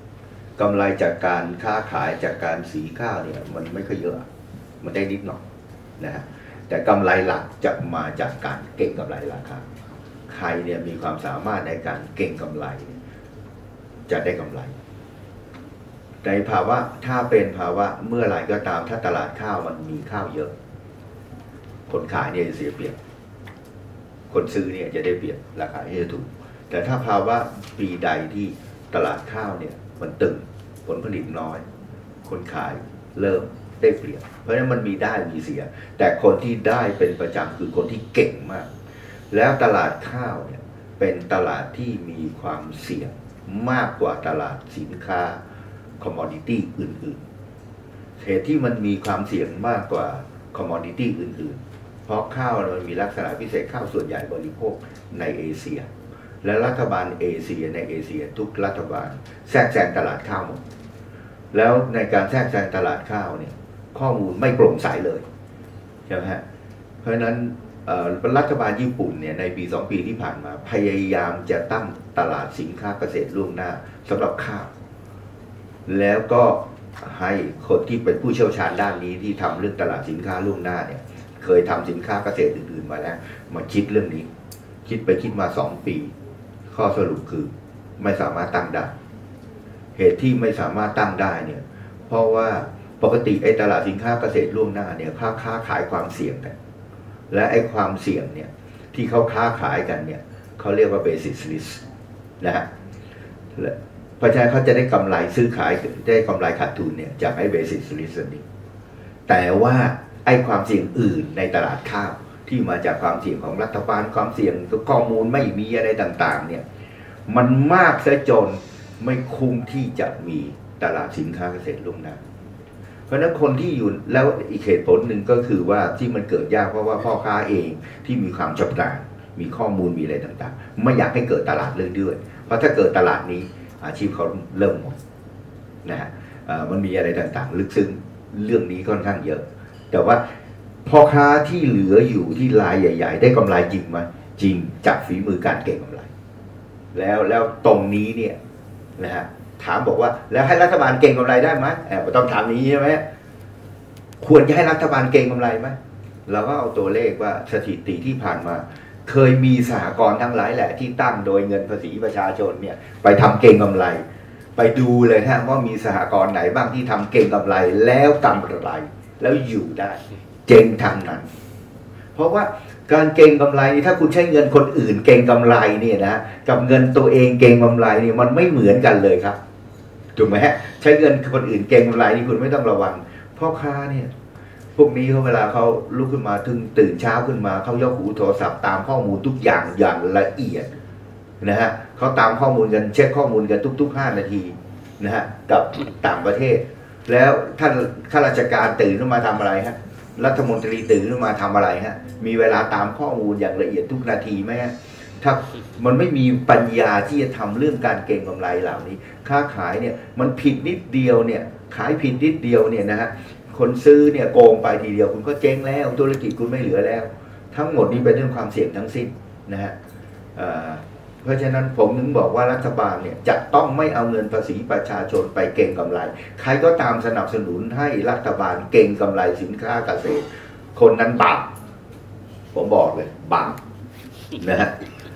กำไรจากการค้าขายจากการสีข้าวเนี่ยมันไม่ค่อยเยอะมันได้นิดหน่อยนะฮะแต่กำไรหลักจะมาจากการเก็งกำไรราคาใครเนี่ยมีความสามารถในการเก็งกำไรจะได้กำไรในภาวะถ้าเป็นภาวะเมื่อไหร่ก็ตามถ้าตลาดข้าวมันมีข้าวเยอะคนขายเนี่ยจะเสียเปรียบคนซื้อเนี่ยจะได้เปรียบราคาที่จะถูกแต่ถ้าภาวะปีใดที่ตลาดข้าวเนี่ยมันตึงผลผลิตน้อยคนขายเริ่มได้เปรียบเพราะฉะนั้นมันมีได้มีเสียแต่คนที่ได้เป็นประจำคือคนที่เก่งมากแล้วตลาดข้าวเนี่ยเป็นตลาดที่มีความเสี่ยงมากกว่าตลาดสินค้าคอมมอดิตี้อื่นๆเหตุที่มันมีความเสี่ยงมากกว่าคอมมอดิตี้อื่นๆเพราะข้าวมันมีลักษณะพิเศษข้าวส่วนใหญ่บริโภคในเอเชียและรัฐบาลเอเชียในเอเชียทุกรัฐบาลแทรกแซงตลาดข้าวหมดแล้วในการแทรกแซงตลาดข้าวเนี่ยข้อมูลไม่โปร่งใสเลยใช่ไหมฮะเพราะฉะนั้นรัฐบาลญี่ปุ่นเนี่ยในปีสองปีที่ผ่านมาพยายามจะตั้งตลาดสินค้าเกษตรล่วงหน้าสำหรับข้าวแล้วก็ให้คนที่เป็นผู้เชี่ยวชาญด้านนี้ที่ทำเรื่องตลาดสินค้าล่วงหน้าเนี่ยเคยทำสินค้าเกษตรอื่นๆมาแล้วมาคิดเรื่องนี้คิดไปคิดมาสองปีข้อสรุปคือไม่สามารถตั้งได้เหตุที่ไม่สามารถตั้งได้เนี่ยเพราะว่าปกติไอ้ตลาดสินค้าเกษตรล่วงหน้าเนี่ยค้าค้าขายความเสี่ยงกันและไอ้ความเสี่ยงเนี่ยที่เขาค้าขายกันเนี่ยเขาเรียกว่า basis risk นะฮะเพราะฉะนั้นเขาจะได้กำไรซื้อขายได้กำไรขาดทุนเนี่ยจากไอ้ basis risk นี้แต่ว่าไอ้ความเสี่ยงอื่นในตลาดข้าวที่มาจากความเสี่ยงของรัฐบาลความเสี่ยงข้อมูลไม่มีอะไรต่างๆเนี่ยมันมากซะจนไม่คุ้มที่จะมีตลาดสินค้าเกษตรล่วงหน้าเพราะฉะนั้นคนที่อยู่แล้วอีกเหตุผลหนึ่งก็คือว่าที่มันเกิดยากเพราะว่าพ่อค้าเองที่มีความชำนาญมีข้อมูลมีอะไรต่างๆไม่อยากให้เกิดตลาดเลยด้วยเพราะถ้าเกิดตลาดนี้อาชีพเขาเริ่มหมดนะฮะมันมีอะไรต่างๆลึกซึ้งเรื่องนี้ค่อนข้างเยอะแต่ว่าพ่อค้าที่เหลืออยู่ที่รายใหญ่ๆได้กำไรจริงไหมจริงจากฝีมือการเก็งกำไรแล้วแล้วตรงนี้เนี่ยนะฮะถามบอกว่าแล้วให้รัฐบาลเก่งกำไรได้ไหมแอบต้องถามนี้ใช่ไหมควรจะให้รัฐบาลเก่งกำไรไหมเราก็เอาตัวเลขว่าสถิติที่ผ่านมาเคยมีสหกรณ์ทั้งหลายแหละที่ตั้งโดยเงินภาษีประชาชนเนี่ยไปทำเก่งกำไรไปดูเลยฮะว่ามีสหกรณ์ไหนบ้างที่ทำเก่งกำไรแล้วกำไรแล้วอยู่ได้เจ๊งทางนั้นเพราะว่าการเก็งกำไรถ้าคุณใช้เงินคนอื่นเก็งกำไรเนี่ยนะกับเงินตัวเองเก็งกำไรเนี่ยมันไม่เหมือนกันเลยครับถูกไหมฮะใช้เงินคนอื่นเก็งกำไรนี่คุณไม่ต้องระวังพ่อค้าเนี่ยพวกนี้เขาเวลาเขาลุกขึ้นมาถึงตื่นเช้าขึ้นมาเขายกหูโทรศัพท์ตามข้อมูลทุกอย่างอย่างละเอียดนะฮะเขาตามข้อมูลกันเช็คข้อมูลกันทุกๆห้านาทีนะฮะกับต่างประเทศแล้วท่านข้าราชการตื่นขึ้นมาทำอะไรฮะรัฐมนตรีตื่นขึ้นมาทำอะไรฮะมีเวลาตามข้อมูลอย่างละเอียดทุกนาทีไหมฮะถ้ามันไม่มีปัญญาที่จะทำเรื่องการเก็งกำไรเหล่านี้ค้าขายเนี่ยมันผิดนิดเดียวเนี่ยขายผิดนิดเดียวเนี่ยนะฮะคนซื้อเนี่ยโกงไปทีเดียวคุณก็เจ๊งแล้วธุรกิจคุณไม่เหลือแล้วทั้งหมดนี้เป็นเรื่องความเสี่ยงทั้งสิ้นนะฮะเพราะฉะนั้นผมนึงบอกว่ารัฐบาลเนี่ยจะต้องไม่เอาเงินภาษีประชาชนไปเก็งกำไรใครก็ตามสนับสนุนให้รัฐบาลเก็งกำไรสินค้าเกษตรคนนั้นบาปผมบอกเลยบาปนะฮะ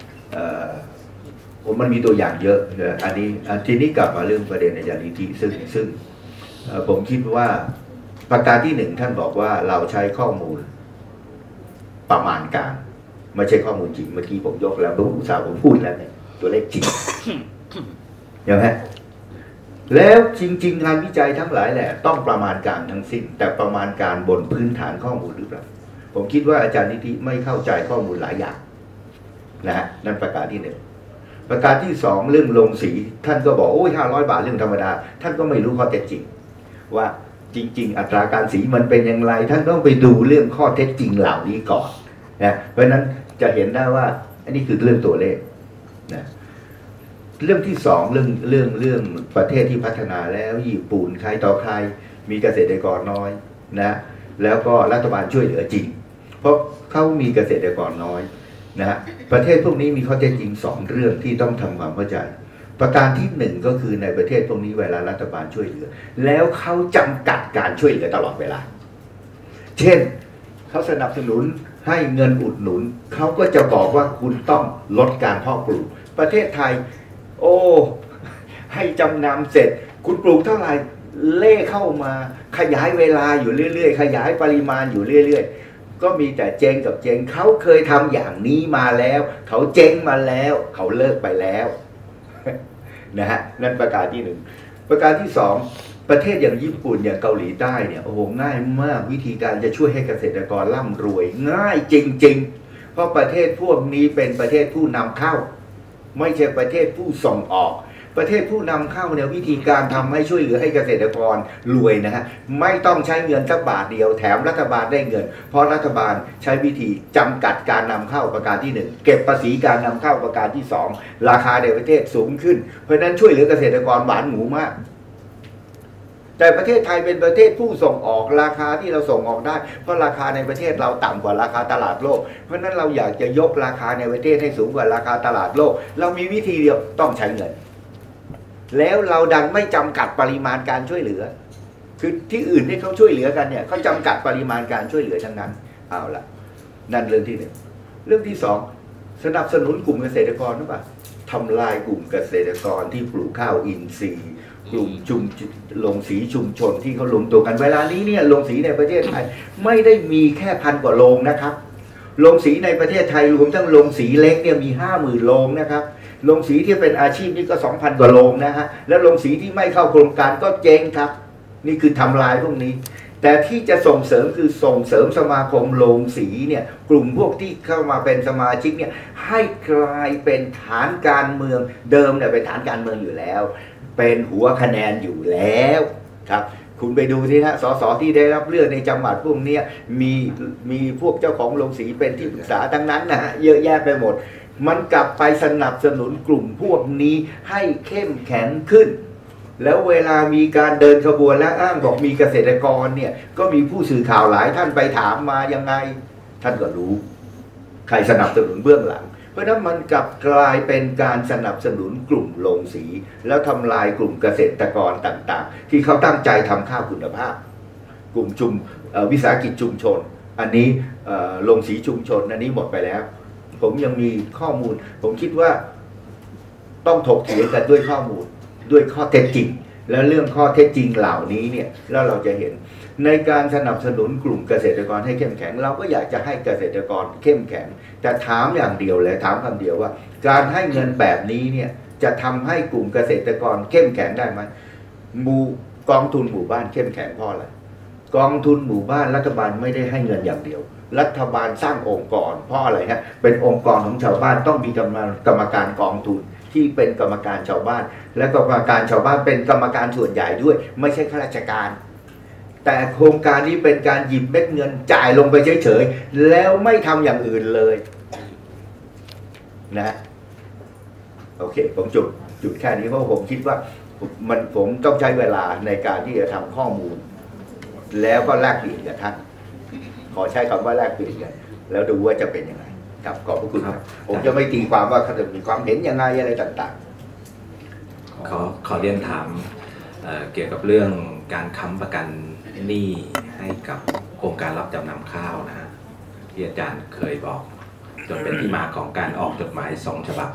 ผมมันมีตัวอย่างเยอะนะอันนี้ทีนี้กลับมาเรื่องประเด็นอาจารย์นิธิซึ่งซึ่งผมคิดว่าประการที่หนึ่งท่านบอกว่าเราใช้ข้อมูลประมาณการไม่ใช่ข้อมูลจริงเมื่อกี้ผมยกแล้วลูกสาวผมพูดแล้วเนี่ยตัวเลขจริงอย่างนี้แล้วจริงๆงานวิจัยทั้งหลายแหละต้องประมาณการทั้งสิ้นแต่ประมาณการบนพื้นฐานข้อมูลหรือเปล่าผมคิดว่าอาจารย์นิธิไม่เข้าใจข้อมูลหลายอย่างนะฮะนั่นประการที่หนึ่งประการที่สองเรื่องลงสีท่านก็บอกโอ้ยห้าร้อยบาทเรื่องธรรมดาท่านก็ไม่รู้ข้อเท็จจริงว่าจริงๆอัตราการสีมันเป็นอย่างไรท่านต้องไปดูเรื่องข้อเท็จจริงเหล่านี้ก่อนนะเพราะฉะนั้นจะเห็นได้ว่าอันนี้คือเรื่องตัวเลขนะเรื่องที่สองเรื่องเรื่องเรื่องประเทศที่พัฒนาแล้วญี่ปุ่นใครต่อใครมีเกษตรกรน้อยนะแล้วก็รัฐบาลช่วยเหลือจริงเพราะเขามีเกษตรกรน้อยนะฮะประเทศพวกนี้มีข้อเท็จจริงสองเรื่องที่ต้องทำความเข้าใจประการที่หนึ่งก็คือในประเทศพวกนี้เวลารัฐบาลช่วยเหลือแล้วเขาจำกัดการช่วยเหลือตลอดเวลาเช่นเขาสนับสนุนให้เงินอุดหนุนเขาก็จะบอกว่าคุณต้องลดการเพาะปลูกประเทศไทยโอ้ให้จำนำเสร็จคุณปลูกเท่าไหร่เล่เข้ามาขยายเวลาอยู่เรื่อยๆขยายปริมาณอยู่เรื่อยๆก็มีแต่เจ๊งกับเจ๊งเขาเคยทำอย่างนี้มาแล้วเขาเจ๊งมาแล้วเขาเลิกไปแล้วนะฮะนั่นประการที่หนึ่งประการที่สองประเทศอย่างญี่ปุ่นอย่างเกาหลีใต้เนี่ยโอ้โหง่ายมากวิธีการจะช่วยให้เกษตรกรร่ำรวยง่ายจริงๆเพราะประเทศพวกนี้เป็นประเทศผู้นำเข้าไม่ใช่ประเทศผู้ส่งออกประเทศผู้นำเข้าเนี่ยวิธีการทำให้ช่วยเหลือให้เกษตรกรรวยนะฮะไม่ต้องใช้เงินสักบาทเดียวแถมรัฐบาลได้เงินเพราะรัฐบาลใช้วิธีจำกัดการนำเข้าประการที่หนึ่งเก็บภาษีการนำเข้าประการที่สองราคาในประเทศสูงขึ้นเพราะฉะนั้นช่วยเหลือเกษตรกรหวานหมูมากแต่ประเทศไทยเป็นประเทศผู้ส่งออกราคาที่เราส่งออกได้เพราะราคาในประเทศเราต่ำกว่าราคาตลาดโลกเพราะฉะนั้นเราอยากจะยกราคาในประเทศให้สูงกว่าราคาตลาดโลกเรามีวิธีเดียวต้องใช้เงินแล้วเราดันไม่จำกัดปริมาณการช่วยเหลือคือที่อื่นที่เขาช่วยเหลือกันเนี่ยเขาจำกัดปริมาณการช่วยเหลือทั้งนั้นเอาละนั่นเรื่องที่หนึ่งเรื่องที่สองสนับสนุนกลุ่มเกษตรกรหรือเปล่าทำลายกลุ่มเกษตรกรที่ปลูกข้าวอินทรีย์กลุ่มชุมลงสีชุมชนที่เขารวมตัวกันเวลานี้เนี่ยลงสีในประเทศไทยไม่ได้มีแค่พันกว่าโรงนะครับลงสีในประเทศไทยรวมทั้งลงสีเล็กเนี่ยมีห้าหมื่นโรงนะครับลงสีที่เป็นอาชีพนี่ก็สองพันกว่าโรงนะฮะแล้วลงสีที่ไม่เข้าโครงการก็เจ๊งครับนี่คือทำลายพวกนี้แต่ที่จะส่งเสริมคือส่งเสริมสมาคมโรงสีเนี่ยกลุ่มพวกที่เข้ามาเป็นสมาชิกเนี่ยให้กลายเป็นฐานการเมืองเดิมเนี่ยเป็นฐานการเมืองอยู่แล้วเป็นหัวคะแนนอยู่แล้วครับคุณไปดูที่ฮะสสที่ได้รับเลือกในจังหวัดพวกนี้มีมีพวกเจ้าของโรงสีเป็นที่ปรึกษาทั้งนั้นนะฮะเยอะแยะไปหมดมันกลับไปสนับสนุนกลุ่มพวกนี้ให้เข้มแข็งขึ้นแล้วเวลามีการเดินขบวนและอ้างบอกมีเกษตรกรเนี่ยก็มีผู้สื่อข่าวหลายท่านไปถามมายังไงท่านก็รู้ใครสนับสนุนเบื้องหลังเพราะนั้นมันกลับกลายเป็นการสนับสนุนกลุ่มโรงสีแล้วทำลายกลุ่มเกษตรกรต่างๆที่เขาตั้งใจทำข้าวคุณภาพกลุ่มชุมวิสาหกิจชุมชนอันนี้โรงสีชุมชนอันนี้หมดไปแล้วผมยังมีข้อมูลผมคิดว่าต้องถกเถียงกันด้วยข้อมูลด้วยข้อเท็จจริงและเรื่องข้อเท็จจริงเหล่านี้เนี่ยแล้วเราจะเห็นในการสนับสนุนกลุ่มเกษตรกรให้เข้มแข็งเราก็อยากจะให้เกษตรกรเข้มแข็งแต่ถามอย่างเดียวเลยถามคำเดียวว่าการให้เงินแบบนี้เนี่ยจะทำให้กลุ่มเกษตรกรเข้มแข็งได้ไหมหมู่กองทุนหมู่บ้านเข้มแข็งเพราะอะไรกองทุนหมู่บ้านรัฐบาลไม่ได้ให้เงินอย่างเดียวรัฐบาลสร้างองค์กรเพราะอะไรฮะเป็นองค์กรของชาวบ้านต้องมีกรรมกรรมการกองทุนที่เป็นกรรมการชาวบ้านและกรรมการชาวบ้านเป็นกรรมการส่วนใหญ่ด้วยไม่ใช่ข้าราชการแต่โครงการนี้เป็นการหยิบเม็ดเงินจ่ายลงไปเฉยๆแล้วไม่ทำอย่างอื่นเลยนะโอเคผมจุดจุดแค่นี้เพราะผมคิดว่ามันผมต้องใช้เวลาในการที่จะทำข้อมูลแล้วก็แลกเปลี่ยนกับท่านขอใช้คำว่าแลกเปลี่ยนกันแล้วดูว่าจะเป็นยังไงครับขอบพระคุณครับผมจะไม่ตีความว่าเขาจะมีความเห็นยังไงอะไรต่างๆขอขอเรียนถาม เ, เกี่ยวกับเรื่องการค้ำประกันหนี้ให้กับโครงการรับจำนำข้าวนะฮะที่อาจารย์เคยบอกจนเป็นที่มาของการออกจดหมายสองฉบับ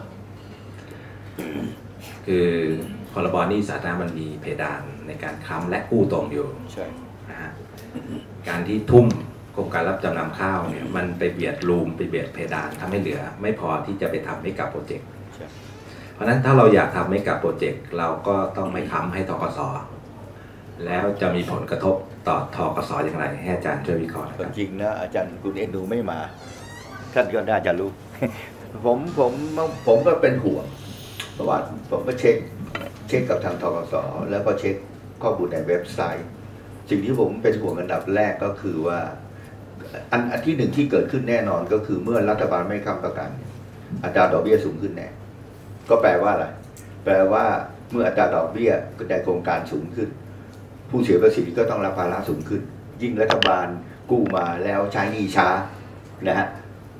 คือพรบหนี้สาธารณะมันมีเพดานในการค้ำและกู้ตรงอยู่ใช่นะฮะการที่ทุ่มโครงการรับจำนำข้าวเนี่ยมันไปเบียดรูมไปเบียดเพดานทำให้เหลือไม่พอที่จะไปทำให้กับโปรเจกต์เพราะฉะนั้นถ้าเราอยากทำให้กับโปรเจกต์เราก็ต้องไม่ค้ำให้ธกส.แล้วจะมีผลกระทบต่อธกส.อย่างไรให้อาจารย์ช่วยวิเคราะห์นะครับจริงนะอาจารย์คุณเอ็นดูไม่มาท่านก็น่าจะรู้ ผมผมผมก็เป็นห่วงเพราะว่าผมก็เช็คเช็คกับทางธกส.แล้วก็เช็คข้อมูลในเว็บไซต์สิ่งที่ผมเป็นห่วงอันดับแรกก็คือว่าอันอันที่หนึ่งที่เกิดขึ้นแน่นอนก็คือเมื่อรัฐบาลไม่ค้ำประกันอัตราดอกเบี้ยสูงขึ้นแน่ก็แปลว่าอะไรแปลว่าเมื่ออัตราดอกเบี้ยในโครงการสูงขึ้นผู้เสียภาษีก็ต้องรับภาระสูงขึ้นยิ่งรัฐบาลกู้มาแล้วใช้หนี้ช้านะฮะ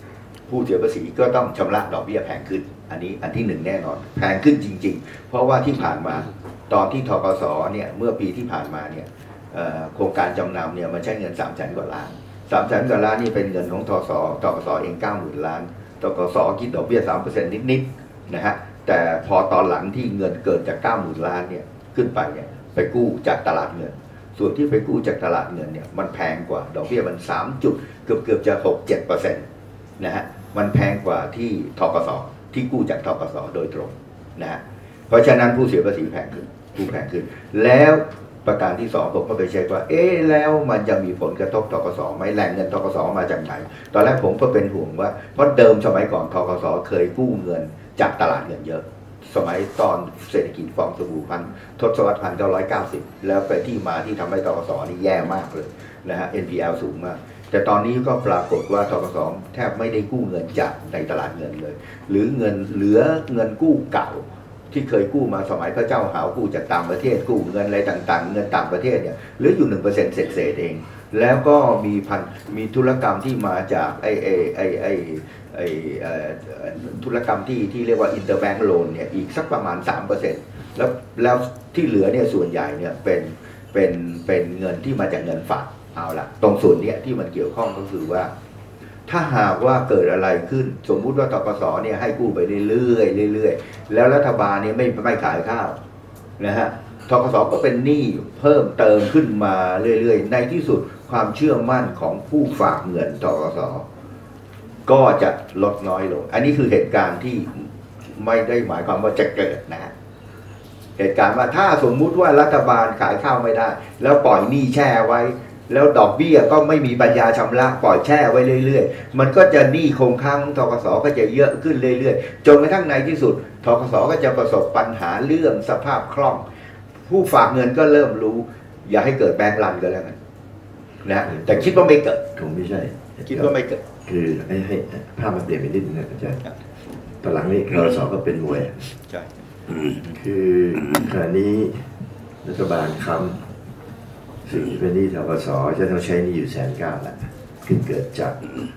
ผู้เสียภาษีก็ต้องชำระดอกเบี้ยแพงขึ้นอันนี้อันที่หนึ่งแน่นอนแพงขึ้นจริงๆเพราะว่าที่ผ่านมาตอนที่ธกสเนี่ยเมื่อปีที่ผ่านมาเนี่ยโครงการจำนำเนี่ยมันใช้เงินสามแสนกว่าล้านสามแสนกว่าล้านนี่เป็นเงินของทสธกสเองเก้าหมื่นล้านธกสคิดดอกเบี้ยสามเปอร์เซ็นต์นิดๆนะฮะแต่พอตอนหลังที่เงินเกินจากเก้าหมื่นล้านเนี่ยขึ้นไปเนี่ยไปกู้จากตลาดเงินส่วนที่ไปกู้จากตลาดเงินเนี่ยมันแพงกว่าดอกเบี้ยมันสามจุดเกือบเกือบจะหกเจ็ดเปอร์เซ็นต์นะฮะมันแพงกว่าที่ธกสที่กู้จากธกสโดยตรงนะฮะเพราะฉะนั้นผู้เสียภาษีแพงขึ้นผู้แพงขึ้นแล้วประการที่สองผมก็ไปเช็คว่าเอ๊ะแล้วมันจะมีผลกระทบธกสไหมแหล่งเงินธกสมาจากไหนตอนแรกผมก็เป็นห่วงว่าเพราะเดิมสมัยก่อนธกสเคยกู้เงินจากตลาดเงินเยอะสมัยตอนเศรษฐกิจฟองสบู่พันทศวรรษพันเก้าร้อยเก้าสิบแล้วไปที่มาที่ทำให้ธกสนี่แย่มากเลยนะฮะ เอ็น พี แอล สูงมากแต่ตอนนี้ก็ปรากฏว่าธกสแทบไม่ได้กู้เงินจากในตลาดเงินเลยหรือเงินเหลือเงินกู้เก่าที่เคยกู้มาสมัยพระเจ้าหาวกู้จากต่างประเทศกู้เงินอะไรต่างๆเงินต่างประเทศเนี่ยเหลืออยู่หนึ่งเปอร์เซ็นต์เศษๆเองแล้วก็มีพันมีธุรกรรมที่มาจากไอ้ไอ้ไอ้ไอ้ไอ้ธุรกรรมที่ที่เรียกว่า interbank loan เนี่ยอีกสักประมาณ สามเปอร์เซ็นต์ แล้วแล้วที่เหลือเนี่ยส่วนใหญ่เนี่ยเป็นเป็นเป็นเงินที่มาจากเงินฝากเอาละตรงส่วนเนี้ยที่มันเกี่ยวข้องก็คือว่าถ้าหากว่าเกิดอะไรขึ้นสมมุติว่าธกสเนี่ยให้กู้ไปเรื่อยๆเรื่อยๆแล้วรัฐบาลเนี่ยไม่ไม่ขายข้าวนะฮะธกสก็เป็นหนี้เพิ่มเติมขึ้นมาเรื่อยๆในที่สุดความเชื่อมั่นของผู้ฝากเงินธกสก็จะลดน้อยลงอันนี้คือเหตุการณ์ที่ไม่ได้หมายความว่าจะเกิดนะฮะเหตุการณ์ว่าถ้าสมมุติว่ารัฐบาลขายข้าวไม่ได้แล้วปล่อยหนี้แช่ไว้แล้วดอกเบี้ยก็ไม่มีปัญญาชำระปล่อยแช่ไว้เรื่อยๆมันก็จะหนี้คงค้างธกสก็จะเยอะขึ้นเรื่อยๆจนกระทั่งในที่สุดธกสก็จะประสบปัญหาเรื่องสภาพคล่องผู้ฝากเงินก็เริ่มรู้อย่าให้เกิดแบงก์รันก็แล้วกันนะแต่คิดว่าไม่เกิดคงไม่ใช่คิดว่าไม่เกิดคือให้ให้ภาพมันเปลี่ยนไปนิดนึงนะอาจารย์ตอนหลังนี้ธกสก็เป็นมวยใช่คือขณะนี้รัฐบาลค้ำสิ่งที่เป็นหนี้ธกสจะต้องใช้หนี้อยู่แสนเก้าละขึ้นเกิดจาก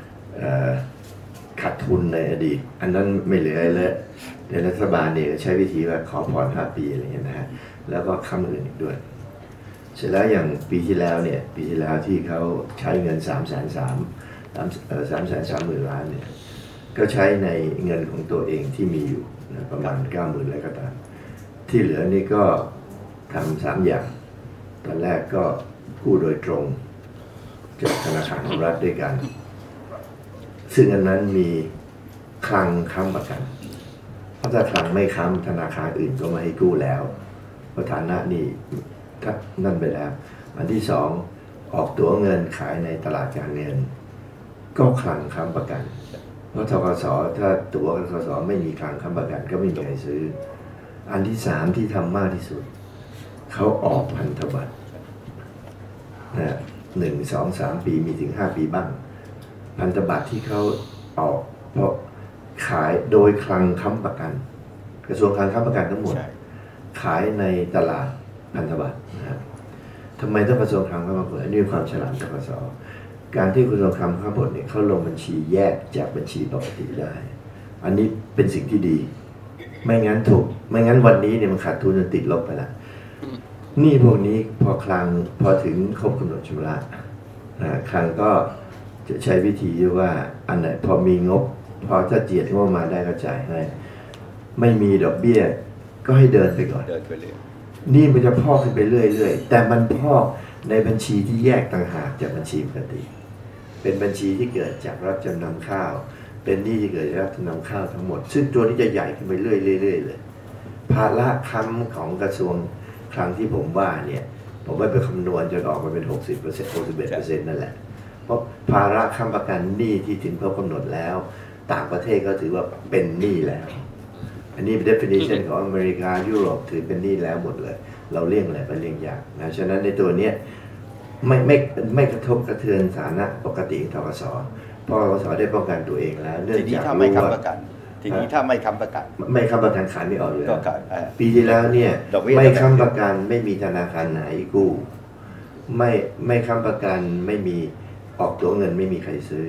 ขาดทุนในอดีตอันนั้นไม่เหลืออะไรเลยในรัฐบาลเนี่ยใช้วิธีว่าขอผ่อนห้าปีอะไรเงี้ยนะฮะแล้วก็ค้ำอื่นอีกด้วยเสร็จแล้วอย่างปีที่แล้วเนี่ยปีที่แล้วที่เขาใช้เงินสามแสนสามสามสามแสนสามหมื่นล้านเนี่ยก็ใช้ในเงินของตัวเองที่มีอยู่นะประมาณเก้าหมื่นแล้วก็ตามที่เหลือนี่ก็ทำสามอย่างตอนแรกก็กู้โดยตรงจากธนาคารของรัฐด้วยกันซึ่งอันนั้นมีคลังค้ำประกันเพราะถ้าคลังไม่ค้ำธนาคารอื่นก็ไม่ให้กู้แล้วเพราะฐานะนี่นั่นไปแล้วอันที่สองออกตั๋วเงินขายในตลาดการเงินก็คลังค้ำประกันเพราะธกสถ้าตั๋วธกสไม่มีคลังค้ำประกันก็ไม่มีใครซื้ออันที่สามที่ทำมากที่สุดเขาออกพันธบัตรนะหนึ่งสองสามปีมีถึงห้าปีบ้างพันธบัตรที่เขาออกเพราะขายโดยคลังค้ำประกันกระทรวงคลังค้ำประกันทั้งหมดขายในตลาดพันธบัตรนะครับทำไมต้องกระทรวงคลังค้ำประกันนี่ความฉลาดธกสการที่กระทรวงคลังค้ำประกันเนี่ยเขาลงบัญชีแยกจากบัญชีปกติได้อันนี้เป็นสิ่งที่ดีไม่งั้นถูกไม่งั้นวันนี้เนี่ยมันขาดทุนจนติดลบไปแล้วนี่พวกนี้พอคลังพอถึงครบกำหนดชำระคลังก็จะใช้วิธีที่ว่าอันไหนพอมีงบพอถ้าเจียดงบมาได้ก็จ่ายให้ไม่มีดอกเบี้ยก็ให้เดินไปก่อนเดินไปเรื่อยนี่มันจะพอกขึ้นไปเรื่อยๆแต่มันพอกในบัญชีที่แยกต่างหากจากบัญชีปกติเป็นบัญชีที่เกิดจากรับจำนำข้าวเป็นหนี้ที่เกิดจากรับจำนำข้าวทั้งหมดซึ่งตัวนี้จะใหญ่ขึ้นไปเรื่อยๆเลยภาระค้ำของกระทรวงครั้งที่ผมว่าเนี่ยผมว่าไปคำนวณจนออกมาเป็น หกสิบเปอร์เซ็นต์ หกสิบเอ็ดเปอร์เซ็นต์ นั่นแหละเพราะภาระค้ำประกันหนี้ที่ถึงครบกำหนดแล้วต่างประเทศก็ถือว่าเป็นหนี้แล้วอันนี้เป็น definition ของอเมริกายุโรปถือเป็นหนี้แล้วหมดเลยเราเลี่ยงอะไรไปเลี่ยงยากนะฉะนั้นในตัวเนี้ยไม่ไม่ไม่กระทบกระเทือนฐานะปกติของธกสเพราะธกสได้ป้องกันตัวเองแล้วเนื่องจากรู้ว่าทีนี้ถ้าไม่ค้ำประกันไม่ค้ำประกันขายไม่ออกเลยปีที่แล้วเนี่ยไม่ค้ำประกันไม่มีธนาคารไหนกู้ไม่ไม่ค้ำประกันไม่มีออกตัวเงินไม่มีใครซื้อ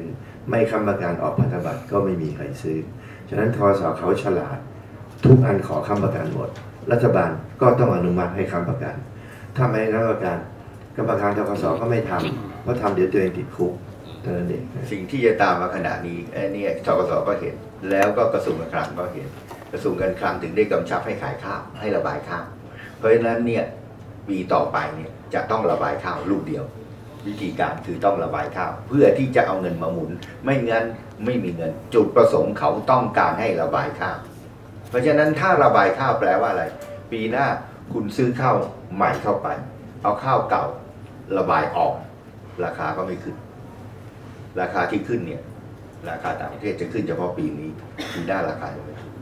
ไม่ค้ำประกันออกพันธบัตรก็ไม่มีใครซื้อฉะนั้นทกส.เขาฉลาดทุกอันขอค้ำประกันหมดรัฐบาลก็ต้องอนุมัติให้ค้ำประกันถ้าไม่ค้ำประกันกรรมการทกส.ก็ไม่ทำเพราะทำเดี๋ยวตัวเองติดคุกเท่านั้นเองสิ่งที่จะตามมาขณะนี้ไอ้นี่ทกส.ก็เห็นแล้วก็กระทรวงการคลังก็เห็นกระทรวงการคลังถึงได้กำชับให้ขายข้าวให้ระบายข้าวเพราะฉะนั้นเนี่ยปีต่อไปเนี่ยจะต้องระบายข้าวลูกเดียววิธีการคือต้องระบายข้าวเพื่อที่จะเอาเงินมาหมุนไม่งั้นไม่มีเงินจุดประสงค์เขาต้องการให้ระบายข้าวเพราะฉะนั้นถ้าระบายข้าวแปลว่าอะไรปีหน้าคุณซื้อข้าวใหม่เข้าไปเอาข้าวเก่าระบายออกราคาก็ไม่ขึ้นราคาที่ขึ้นเนี่ยราคาต่างประเทศจะขึ้นเฉพาะปีนี้ปีหน้าราคาจะไม่ขึ้น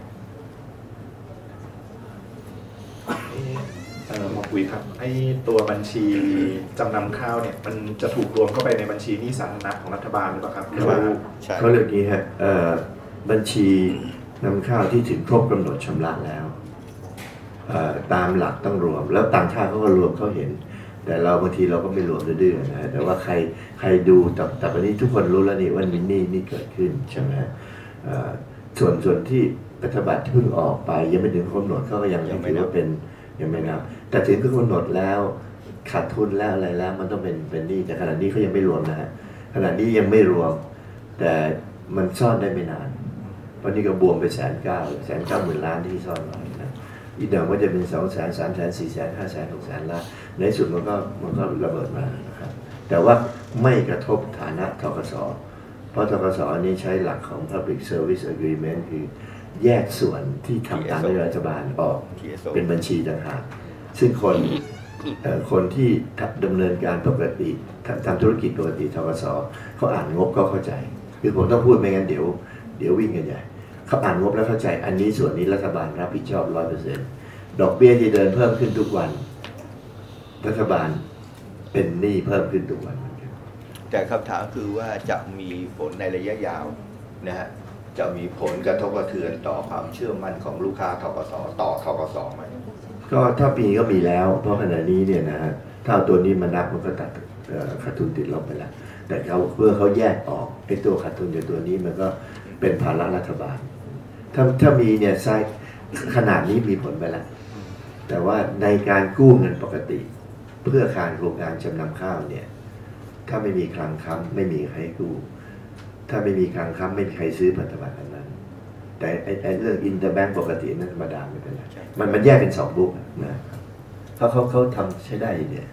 เอ่อหมอปุ๋ยครับไอ้ตัวบัญชีจำนำข้าวเนี่ยมันจะถูกรวมเข้าไปในบัญชีหนี้สาธารณะของรัฐบาลหรือเปล่าครับหรือว่าเขาเรียกนี้ฮะบัญชีนำข้าวที่ถึงครบกำหนดชำระแล้วตามหลักต้องรวมแล้วต่างชาติเขาก็รวมเขาเห็นแต่เราบางทีเราก็ไม่รวมดื้อๆนะแต่ว่าใครใครดูแต่แต่วันนี้ทุกคนรู้แล้วนี่ว่ามินนี่นี่เกิดขึ้นใช่ไหมส่วนส่วนที่รัฐบาลเพิ่งออกไปยังไม่ถึงกำหนดเขาก็ยังไม่ถือว่าเป็นยังไม่นับแต่ถึงกำหนดแล้วขาดทุนแล้วอะไรแล้วมันต้องเป็นเป็นหนี้แต่ขณะนี้เขายังไม่รวมนะฮะขณะนี้ยังไม่รวมแต่มันซ่อนได้ไม่นานวันนี้ก็บวมไปแสนเก้าแสนเก้าหมื่นล้านที่ซ่อนไว้นะอีกหน่อยก็จะเป็นสองแสนสามแสนสี่แสนห้าแสนหกแสนล้านในสุดมันก็มันก็ระเบิดมานะครับแต่ว่าไม่กระทบฐานะทกส.เพราะทกส.นี้ใช้หลักของ Public Service Agreement คือแยกส่วนที่ทำตามนโยบายรัฐบาลออกเป็นบัญชีต่างหากซึ่งคนคนที่ดำเนินการปกติทำธุรกิจปกติทกส.เขาอ่านงบก็เข้าใจคือผมต้องพูดไม่งั้นเดี๋ยวเดี๋ยววิ่งกันใหญ่เขาอ่านงบแล้วเข้าใจอันนี้ส่วนนี้รัฐบาลรับผิดชอบร้อยเปอร์เซ็นต์ดอกเบี้ยที่เดินเพิ่มขึ้นทุกวันรัฐบาลเป็นหนี้เพิ่มขึ้นทุกวันแต่คำถามคือว่าจะมีผลในระยะยาวนะฮะจะมีผลกระทบกระเทือนต่อความเชื่อมั่นของลูกค้าทกส.ต่อทกส.ไหมก็ถ้าปีก็มีแล้วเพราะขณะนี้เนี่ยนะฮะถ้าตัวนี้มานับมันก็ตัดขาดทุนติดลบไปแล้วแต่เขาเพื่อเขาแยกออกไอ้ตัวขาดทุนจากตัวนี้มันก็เป็นภาระรัฐบาลถ้าถ้ามีเนี่ยไซส์ขนาดนี้มีผลไปแล้วแต่ว่าในการกู้เงินปกติเพื่อการโครงการจำนำข้าวเนี่ยถ้าไม่มีคลังค้ำไม่มีใครกู้ถ้าไม่มีคลังค้ำไม่มีใครซื้อพันธบัตรอันนั้นแต่ไอ้เรื่องอินเตอร์แบงก์ปกตินั้นธรรมดาไม่เป็นไรมันมันแยกเป็นสองบุ๊กนะเพราะเขาเขาทำใช้ได้เนี่ย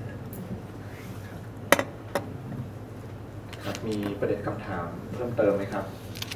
ครับมีประเด็นคำถามเพิ่มเติมไหมครับ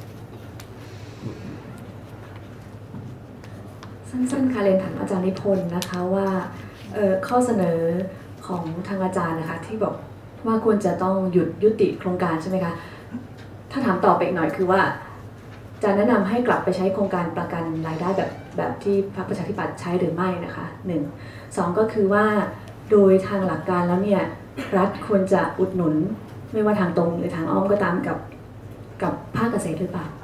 สั้นๆค่ะเรียนถามอาจารย์นิพนธ์นะคะว่าข้อเสนอของทางอาจารย์นะคะที่บอกว่าควรจะต้องหยุดยุติโครงการใช่ไหมคะถ้าถามต่อไปอีกหน่อยคือว่าจะแนะนำให้กลับไปใช้โครงการประกันรายได้แบบแบบที่พรรคประชาธิปัตย์ใช้หรือไม่นะคะหนึ่งสองก็คือว่าโดยทางหลักการแล้วเนี่ยรัฐควรจะอุดหนุนไม่ว่าทางตรงหรือทางอ้อมก็ตามกับกับภาคเกษตรหรือเปล่า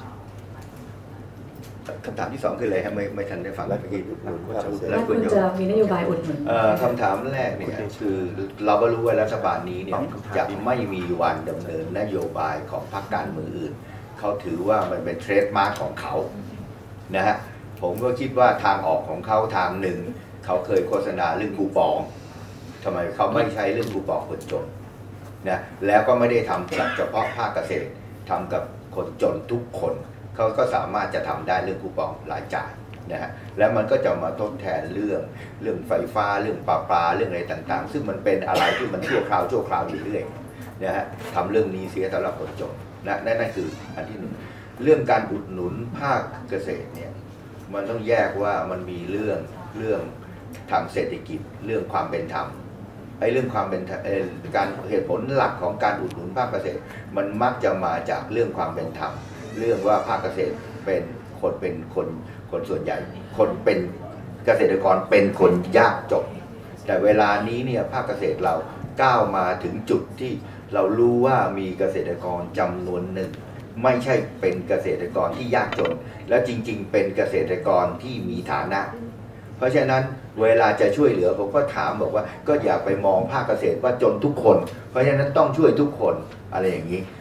คำถามที่สองคืออะไรฮะไม่ไม่ทันได้ฟังเมื่อกี้แล้วควรจะมีนโยบายอุดหนุนคำถามแรกเนี่ยคือเราก็รู้ว่ารัฐบาลนี้เนี่ยจะไม่มีวันดำเนินนโยบายของพรรคการเมืองอื่นเขาถือว่ามันเป็นเทรดมาร์คของเขานะฮะผมก็คิดว่าทางออกของเขาทางหนึ่งเขาเคยโฆษณาเรื่องคูปองทำไมเขาไม่ใช้เรื่องคูปองคนจนนะแล้วก็ไม่ได้ทำเฉพาะภาคเกษตรทำกับคนจนทุกคนเขาก็สามารถจะทำได้เรื่องคูปองรายจ่ายนะฮะแล้วมันก็จะมาทดแทนเรื่องเรื่องไฟฟ้าเรื่องปลาปลาเรื่องอะไรต่างๆซึ่งมันเป็นอะไรที่มันชั่วคราวชั่วคราวอยู่เรื่อยนะฮะทำเรื่องนี้เสียสำหรับคนจนนะนั่นคืออันที่หนึ่งเรื่องการอุดหนุนภาคเกษตรเนี่ยมันต้องแยกว่ามันมีเรื่องเรื่องทางเศรษฐกิจเรื่องความเป็นธรรมไอ้เรื่องความเป็นการเหตุผลหลักของการอุดหนุนภาคเกษตรมันมักจะมาจากเรื่องความเป็นธรรมเรื่องว่าภาคเกษตรเป็นคนเป็นคนคนส่วนใหญ่คนเป็นเกษตรกรเป็นคนยากจนแต่เวลานี้เนี่ยภาคเกษตรเราก้าวมาถึงจุดที่เรารู้ว่ามีเกษตรกรจำนวนหนึ่งไม่ใช่เป็นเกษตรกรที่ยากจนและจริงๆเป็นเกษตรกรที่มีฐานะเพราะฉะนั้นเวลาจะช่วยเหลือผมก็ถามบอกว่าก็อย่าไปมองภาคเกษตรว่าจนทุกคนเพราะฉะนั้นต้องช่วยทุกคนอะไรอย่างนี้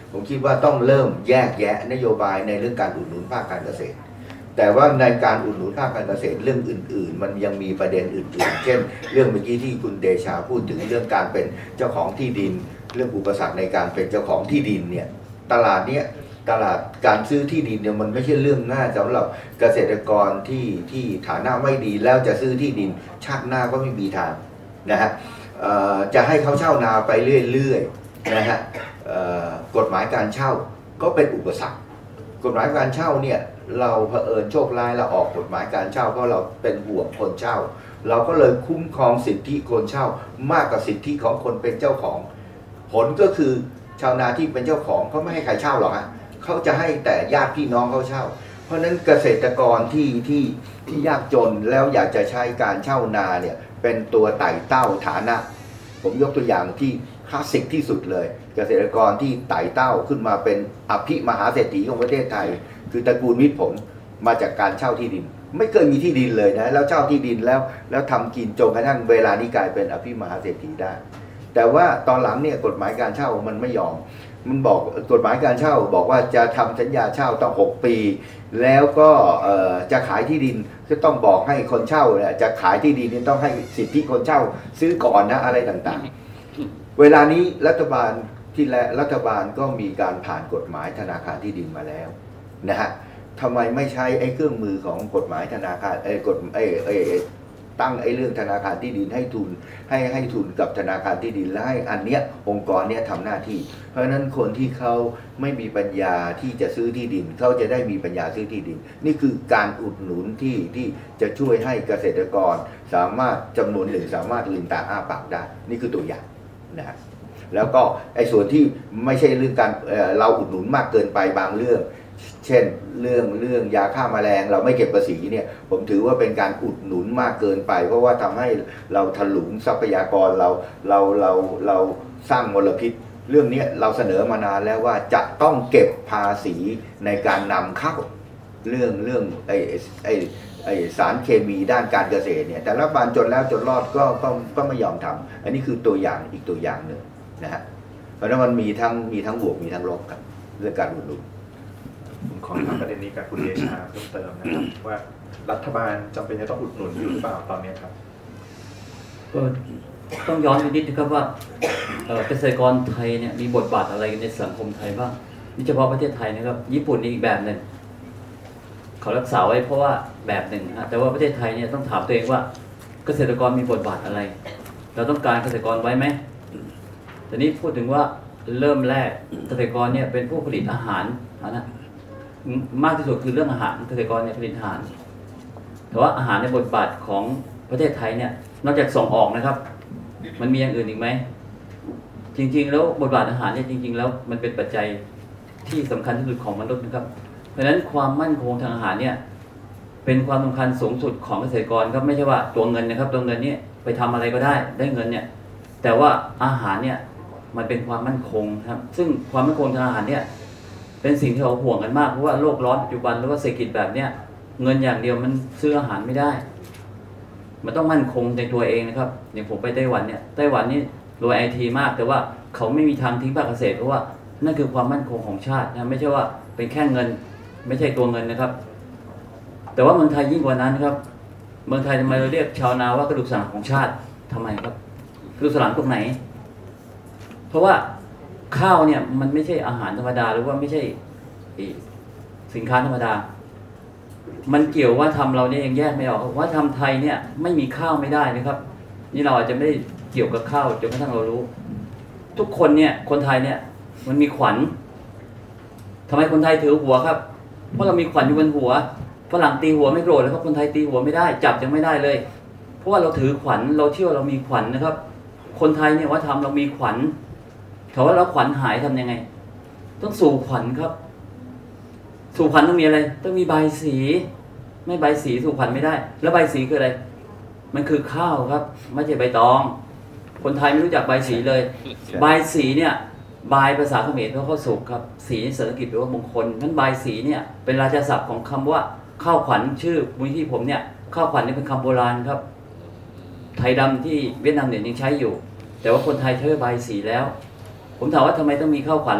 ผมคิดว่าต้องเริ่มแยกแยะนโยบายในเรื่องการอุดหนุนภาคการเกษตรแต่ว่าในการอุดหนุนภาคการเกษตรเรื่องอื่นๆมันยังมีประเด็นอื่นๆเช่นเรื่องเมื่อกี้ที่คุณเดชาพูดถึงเรื่องการเป็นเจ้าของที่ดินเรื่องอุปสรรคในการเป็นเจ้าของที่ดินเนี่ยตลาดเนี้ยตลาดการซื้อที่ดินเนี่ยมันไม่ใช่เรื่องง่ายสำหรับเกษตรกรที่ที่ฐานะไม่ดีแล้วจะซื้อที่ดินชาติหน้าก็ไม่มีทางนะฮะจะให้เขาเช่านาไปเรื่อยๆนะฮะกฎหมายการเช่าก็เป็นอุปสรรคกฎหมายการเช่าเนี่ยเราเผอิญโชคร้ายเราออกกฎหมายการเช่าเพราะเราเป็นห่วงคนเช่าเราก็เลยคุ้มครองสิทธิคนเช่ามากกว่าสิทธิของคนเป็นเจ้าของผลก็คือชาวนาที่เป็นเจ้าของเขาไม่ให้ใครเช่าหรอกฮะเขาจะให้แต่ญาติพี่น้องเขาเช่าเพราะฉะนั้นเกษตรกรที่ที่ที่ยากจนแล้วอยากจะใช้การเช่านาเนี่ยเป็นตัวไต่เต้าฐานะผมยกตัวอย่างที่คลาสสิกที่สุดเลยเกษตรกรที่ไต่เต้าขึ้นมาเป็นอภิมหาเศรษฐีของประเทศไทยคือตระกูลมิตรผลมาจากการเช่าที่ดินไม่เคยมีที่ดินเลยนะแล้วเช่าที่ดินแล้วแล้วทำกินจนกระทั่งเวลานี้กลายเป็นอภิมหาเศรษฐีได้แต่ว่าตอนหลังเนี่ยกฎหมายการเช่ามันไม่ยอมมันบอกกฎหมายการเช่าบอกว่าจะทำสัญญาเช่าต้องหกปีแล้วก็จะขายที่ดินก็ต้องบอกให้คนเช่าเนี่ยจะขายที่ดินนี่ต้องให้สิทธิคนเช่าซื้อก่อนนะอะไรต่างๆเวลานี้รัฐบาลที่และรัฐบาลก็มีการผ่านกฎหมายธนาคารที่ดินมาแล้วนะฮะทำไมไม่ใช้ไอ้เครื่องมือของกฎหมายธนาคารไอ้กฎไอ้ไอ้ตั้งไอ้เรื่องธนาคารที่ดินให้ทุนให้ให้ทุนกับธนาคารที่ดินและให้อันเนี้ยองค์กรเนี้ยทำหน้าที่เพราะฉะนั้นคนที่เขาไม่มีปัญญาที่จะซื้อที่ดินเขาจะได้มีปัญญาซื้อที่ดินนี่คือการอุดหนุนที่ที่จะช่วยให้เกษตรกรสามารถจำนวนหนึ่งสามารถลืมตาอ้าปากได้นี่คือตัวอย่างนะแล้วก็ไอ้ส่วนที่ไม่ใช่เรื่องการ เอ่อ เราอุดหนุนมากเกินไปบางเรื่องเช่นเรื่องเรื่องยาฆ่าแมลงเราไม่เก็บภาษีเนี่ยผมถือว่าเป็นการอุดหนุนมากเกินไปเพราะว่าทำให้เราถลุงทรัพยากรเราเราเราเราสร้างมลพิษเรื่องนี้เราเสนอมานานแล้วว่าจะต้องเก็บภาษีในการนำเข้าเรื่องเรื่องไอ้ไอ้ไอ้สารเคมีด้านการเกษตรเนี่ยแต่รัฐบาลจนแล้วจนรอดก็ก็ก็ไม่ยอมทำอันนี้คือตัวอย่างอีกตัวอย่างหนึ่งนะฮะเพราะฉะนั้นมันมีทั้งมีทั้งบวกมีทั้งลบครับเรื่องการอุดหนุนผมขอถามประเด็นนี้กับคุณเดชาเพิ่มเติมนะครับว่ารัฐบาลจำเป็นจะต้องอุดหนุนอยู่หรือเปล่าตอนนี้ครับก็ต้องย้อนไปนิดนะครับว่าเกษตรกรไทยเนี่ยมีบทบาทอะไรในสังคมไทยบ้างนี่เฉพาะประเทศไทยนะครับญี่ปุ่นนี่อีกแบบหนึ่งเขารักษาไว้เพราะว่าแบบหนึ่งฮะแต่ว่าประเทศไทยเนี่ยต้องถามตัวเองว่าเกษตรกรมีบทบาทอะไรเราต้องการเกษตรกรไว้ไหมแต่นี้พูดถึงว่าเริ่มแรกเกษตรกรเนี่ยเป็นผู้ผลิตอาหารนะมากที่สุดคือเรื่องอาหารเกษตรกรเนี่ยผลิตอาหารแต่ว่าอาหารในบทบาทของประเทศไทยเนี่ยนอกจากส่งออกนะครับมันมีอย่างอื่นอีกไหมจริงๆแล้วบทบาทอาหารเนี่ยจริงๆแล้วมันเป็นปัจจัยที่สำคัญที่สุดของมนุษย์นะครับเพราะฉะนั้นความมั่นคงทางอาหารเนี่ยเป็นความสำคัญสูงสุดของเกษตรกรครับไม่ใช่ว่าตัวเงินนะครับตัวเงินนี่ไปทำอะไรก็ได้ได้เงินเนี่ยแต่ว่าอาหารเนี่ยมันเป็นความมั่นคงครับซึ่งความมั่นคงทางอาหารเนี่ยเป็นสิ่งที่เราห่วงกันมากเพราะว่าโลกร้อนปัจจุบันหรือว่าเศรษฐกิจแบบเนี้ยเงินอย่างเดียวมันซื้ออาหารไม่ได้มันต้องมั่นคงในตัวเองนะครับอย่างผมไปไต้หวันเนี่ยไต้หวันนี่รวยไอทีมากแต่ว่าเขาไม่มีทางทิ้งภาคเกษตรเพราะว่านั่นคือความมั่นคงของชาตินะไม่ใช่ว่าเป็นแค่เงินไม่ใช่ตัวเงินนะครับแต่ว่าเมืองไทยยิ่งกว่านั้นครับเมืองไทยทำไมเราเรียกชาวนาว่ากระดูกสันหลังของชาติทำไมครับกระดูกสันหลังตรงไหนเพราะว่าข้าวเนี่ยมันไม่ใช่อาหารธรรมดาหรือว่าไม่ใช่สินค้าธรรมดามันเกี่ยวว่าทำเราเนี่ยยังแยกไม่ออกว่าทำไทยเนี่ยไม่มีข้าวไม่ได้นะครับนี่เราอาจจะไม่ได้เกี่ยวกับข้าวจนกระทั่งเรารู้ทุกคนเนี่ยคนไทยเนี่ยมันมีขวัญทำไมคนไทยถือหัวครับเพราะเรามีขวัญอยู่บนหัวฝรั่งตีหัวไม่โกรธแล้วครับคนไทยตีหัวไม่ได้จับยังไม่ได้เลยเพราะว่าเราถือขวัญเราเชื่อเรามีขวัญนะครับคนไทยเนี่ยว่าทำเรามีขวัญแต่ว่าเราขวัญหายทำยังไงต้องสู่ขวัญครับสู่ขวัญต้องมีอะไรต้องมีใบสีไม่ใบสีสู่ขวัญไม่ได้แล้วใบสีคืออะไรมันคือข้าวครับไม่ใช่ใบตองคนไทยไม่รู้จักใบสีเลยใบสีเนี่ยใบภาษาเขมรเพราะข้าวสุกครับสีในสันสกฤตแปลว่ามงคลนั้นใบสีเนี่ยเป็นราชาศัพท์ของคำว่าข้าวขวัญชื่อมูลที่ผมเนี่ยข้าวขวัญนี่เป็นคำโบราณครับไทยดำที่เวียดนามเนี่ยยังใช้อยู่แต่ว่าคนไทยใช้ใบสีแล้วผมถามว่าทำไมต้องมีข้าวขวัญล่ะ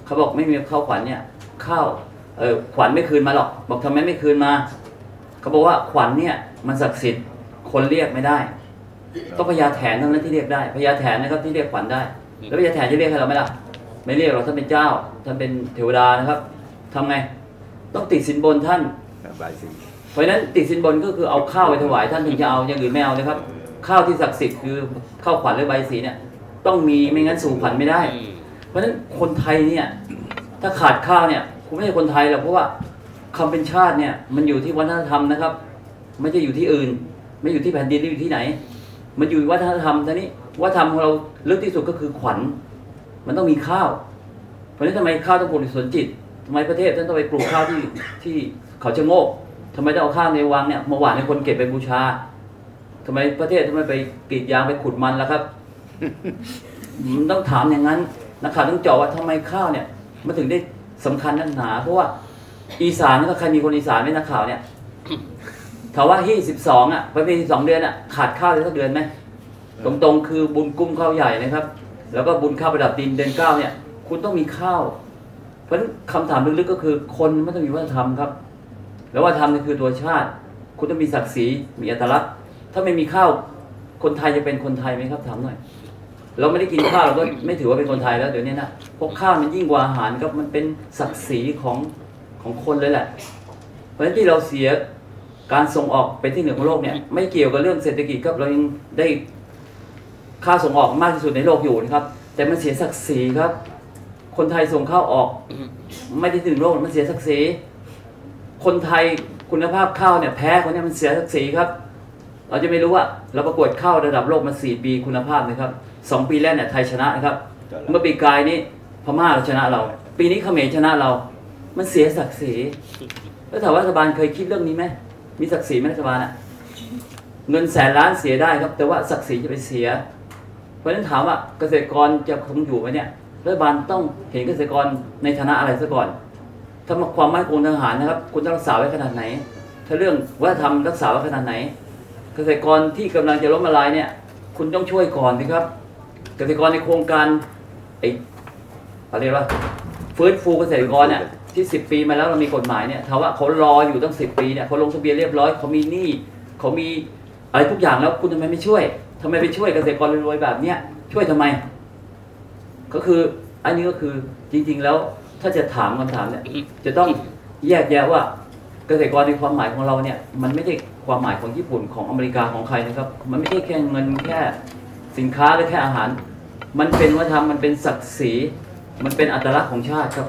เขาบอกไม่มีข้าวขวัญเนี่ยข้าวเออขวัญไม่คืนมาหรอกบอกทำไมไม่คืนมาเขาบอกว่าขวัญเนี่ยมันศักดิ์สิทธิ์คนเรียกไม่ได้ต้องพญาแถนเท่านั้นที่เรียกได้พญาแถนนะครับที่เรียกขวัญได้แล้วพญาแถนจะเรียกให้เราไหมล่ะไม่เรียกหรอกท่านเป็นเจ้าท่านเป็นเทวดานะครับทำไงต้องติดสินบนท่านเพราะฉะนั้นติดสินบนก็คือเอาข้าวไปถวายท่านถึงจะเอาอย่างอื่นไม่เอาเลยครับข้าวที่ศักดิ์สิทธิ์คือข้าวขวัญหรือใบสีเนี่ยต้องมีไม่งั้นสู่ขวัญไม่ได้เพราะฉะนั้นคนไทยเนี่ยถ้าขาดข้าวเนี่ยคุณไม่ใช่คนไทยหรอกเพราะว่าคำเป็นชาติเนี่ยมันอยู่ที่วัฒนธรรมนะครับไม่ใช่อยู่ที่อื่นไม่อยู่ที่แผ่นดินหรืออยู่ที่ไหนมันอยู่วัฒนธรรมท่านี้วัฒนธรรมของเราลึกที่สุดก็คือขวัญมันต้องมีข้าวเพราะฉะนั้นทำไมข้าวต้องปลูกในสวนจิตทำไมประเทศท่านต้องไปปลูกข้าวที่ที่เขาชะโงกทำไมต้องเอาข้าวในวังเนี่ยมาหว่านให้คนเก็บไปบูชาทำไมประเทศทำไมไปกรีดยางไปขุดมันล่ะครับ มันต้องถามอย่างนั้นนักข่าวต้องเจาะว่าทำไมข้าวเนี่ยมันถึงได้สำคัญนักหนาเพราะว่าอีสานถ้าใครมีคนอีสานไหมนักข่าวเนี่ยถามว่าที่สิบสองอ่ะไปเป็นสิบสองเดือนอ่ะขาดข้าวเลยสักเดือนไหมตรงๆคือบุญกุ้มข้าวใหญ่นะครับแล้วก็บุญข้าวประดับดินเดือนเก้าเนี่ยคุณต้องมีข้าวเพราะฉะนั้นคำถามลึกๆก็คือคนไม่ต้องมีวัฒนธรรมครับแล้ววัฒนธรรมนี่คือตัวชาติคุณต้องมีศักดิ์ศรีมีอัตลักษณ์ถ้าไม่มีข้าวคนไทยจะเป็นคนไทยไหมครับถามหน่อยเราไม่ได้กินข้าวเราก็ไม่ถือว่าเป็นคนไทยแล้วเดี๋ยวนี้นะเพราะข้าวมันยิ่งกว่าอาหารครับมันเป็นศักดิ์ศรีของของคนเลยแหละเพราะฉะนั้นที่เราเสียการส่งออกเป็นที่หนึ่งของโลกเนี่ยไม่เกี่ยวกับเรื่องเศรษฐกิจครับเรายังได้ค่าส่งออกมากที่สุดในโลกอยู่นะครับแต่มันเสียศักดิ์ศรีครับคนไทยส่งข้าวออกไม่ได้ที่หนึ่งโลกมันเสียศักดิ์ศรีคนไทยคุณภาพข้าวเนี่ยแพ้คนนี้มันเสียศักดิ์ศรีครับเราจะไม่รู้ว่าเราประกวดข้าวระดับโลกมาสี่ปีคุณภาพนะครับสองปีแรกเนี่ยไทยชนะนะครับเมื่อปีกายนี้พม่าเราชนะเราปีนี้เขมรชนะเรามันเสียศักดิ์ศรีแล้วถามว่ารัฐบาลเคยคิดเรื่องนี้ไหมมีศักดิ์ศรีไหมรัฐบาลอ่ะเงินแสนล้านเสียได้ครับแต่ว่าศักดิ์ศรีจะไปเสียเพราะฉะนั้นถามว่าเกษตรกรจะคงอยู่ไหมเนี่ยรัฐบาลต้องเห็นเกษตรกรในฐานะอะไรซะก่อนถ้าความมั่นคงทางทหารนะครับคุณต้องรักษาไว้ขนาดไหนถ้าเรื่องวัฒนธรรมรักษาไว้ขนาดไหนเกษตรกรที่กำลังจะล้มละลายเนี่ยคุณต้องช่วยก่อนสิครับเกษตรกรในโครงการไอ้อะไรวะฟื้นฟูเกษตรกรเนี่ยที่สิบปีมาแล้วเรามีกฎหมายเนี่ยถามว่าเขารออยู่ตั้งสิบปีเนี่ยเขาลงทะเบียนเรียบร้อยเขามีหนี้เขามีอะไรทุกอย่างแล้วคุณทำไมไม่ช่วยทำไมไปช่วยเกษตรกรรวยๆแบบเนี้ยช่วยทำไมก็คืออันนี้ก็คือจริงๆแล้วถ้าจะถามคำถามเนี่ยจะต้องแยกแยะว่าเกษตรกรในความหมายของเราเนี่ยมันไม่ใช่ความหมายของญี่ปุ่นของอเมริกาของใครนะครับมันไม่ใช่แค่เงินแค่สินค้าหรือแค่อาหารมันเป็นวัฒนธรรมมันเป็นศักดิ์ศรีมันเป็นอัตลักษณ์ของชาติครับ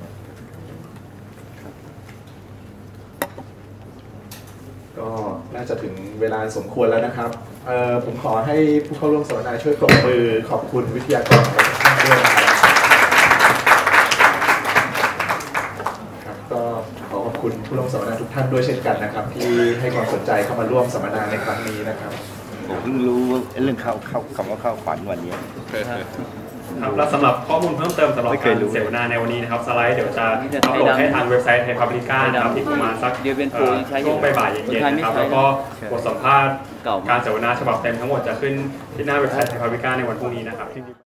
ก็น่าจะถึงเวลาสมควรแล้วนะครับเอ่อผมขอให้ผู้เข้าร่วมสัมมนาช่วยปรบมือขอบคุณวิทยากรของท่านด้วยนะครับก็ขอขอบคุณผู้ร่วมสัมมนาทุกท่านด้วยเช่นกันนะครับที่ให้ความสนใจเข้ามาร่วมสัมมนาในครั้งนี้นะครับผมเพิ่งรู้เรื่องข้าวข้าวคำว่าข้าวขวัญวันนี้ครับและสำหรับข้อมูลเพิ่มเติมสำหรับการเสวนาในวันนี้นะครับสไลด์เดี๋ยวจะอัปโหลดให้ทางเว็บไซต์ไทยพับลิก้านะครับอีกประมาณสักช่วงบ่ายๆเย็นๆนะครับแล้วก็บทสัมภาษณ์การเสวนาฉบับเต็มทั้งหมดจะขึ้นที่หน้าเว็บไซต์ไทยพับลิก้าในวันพรุ่งนี้นะครับ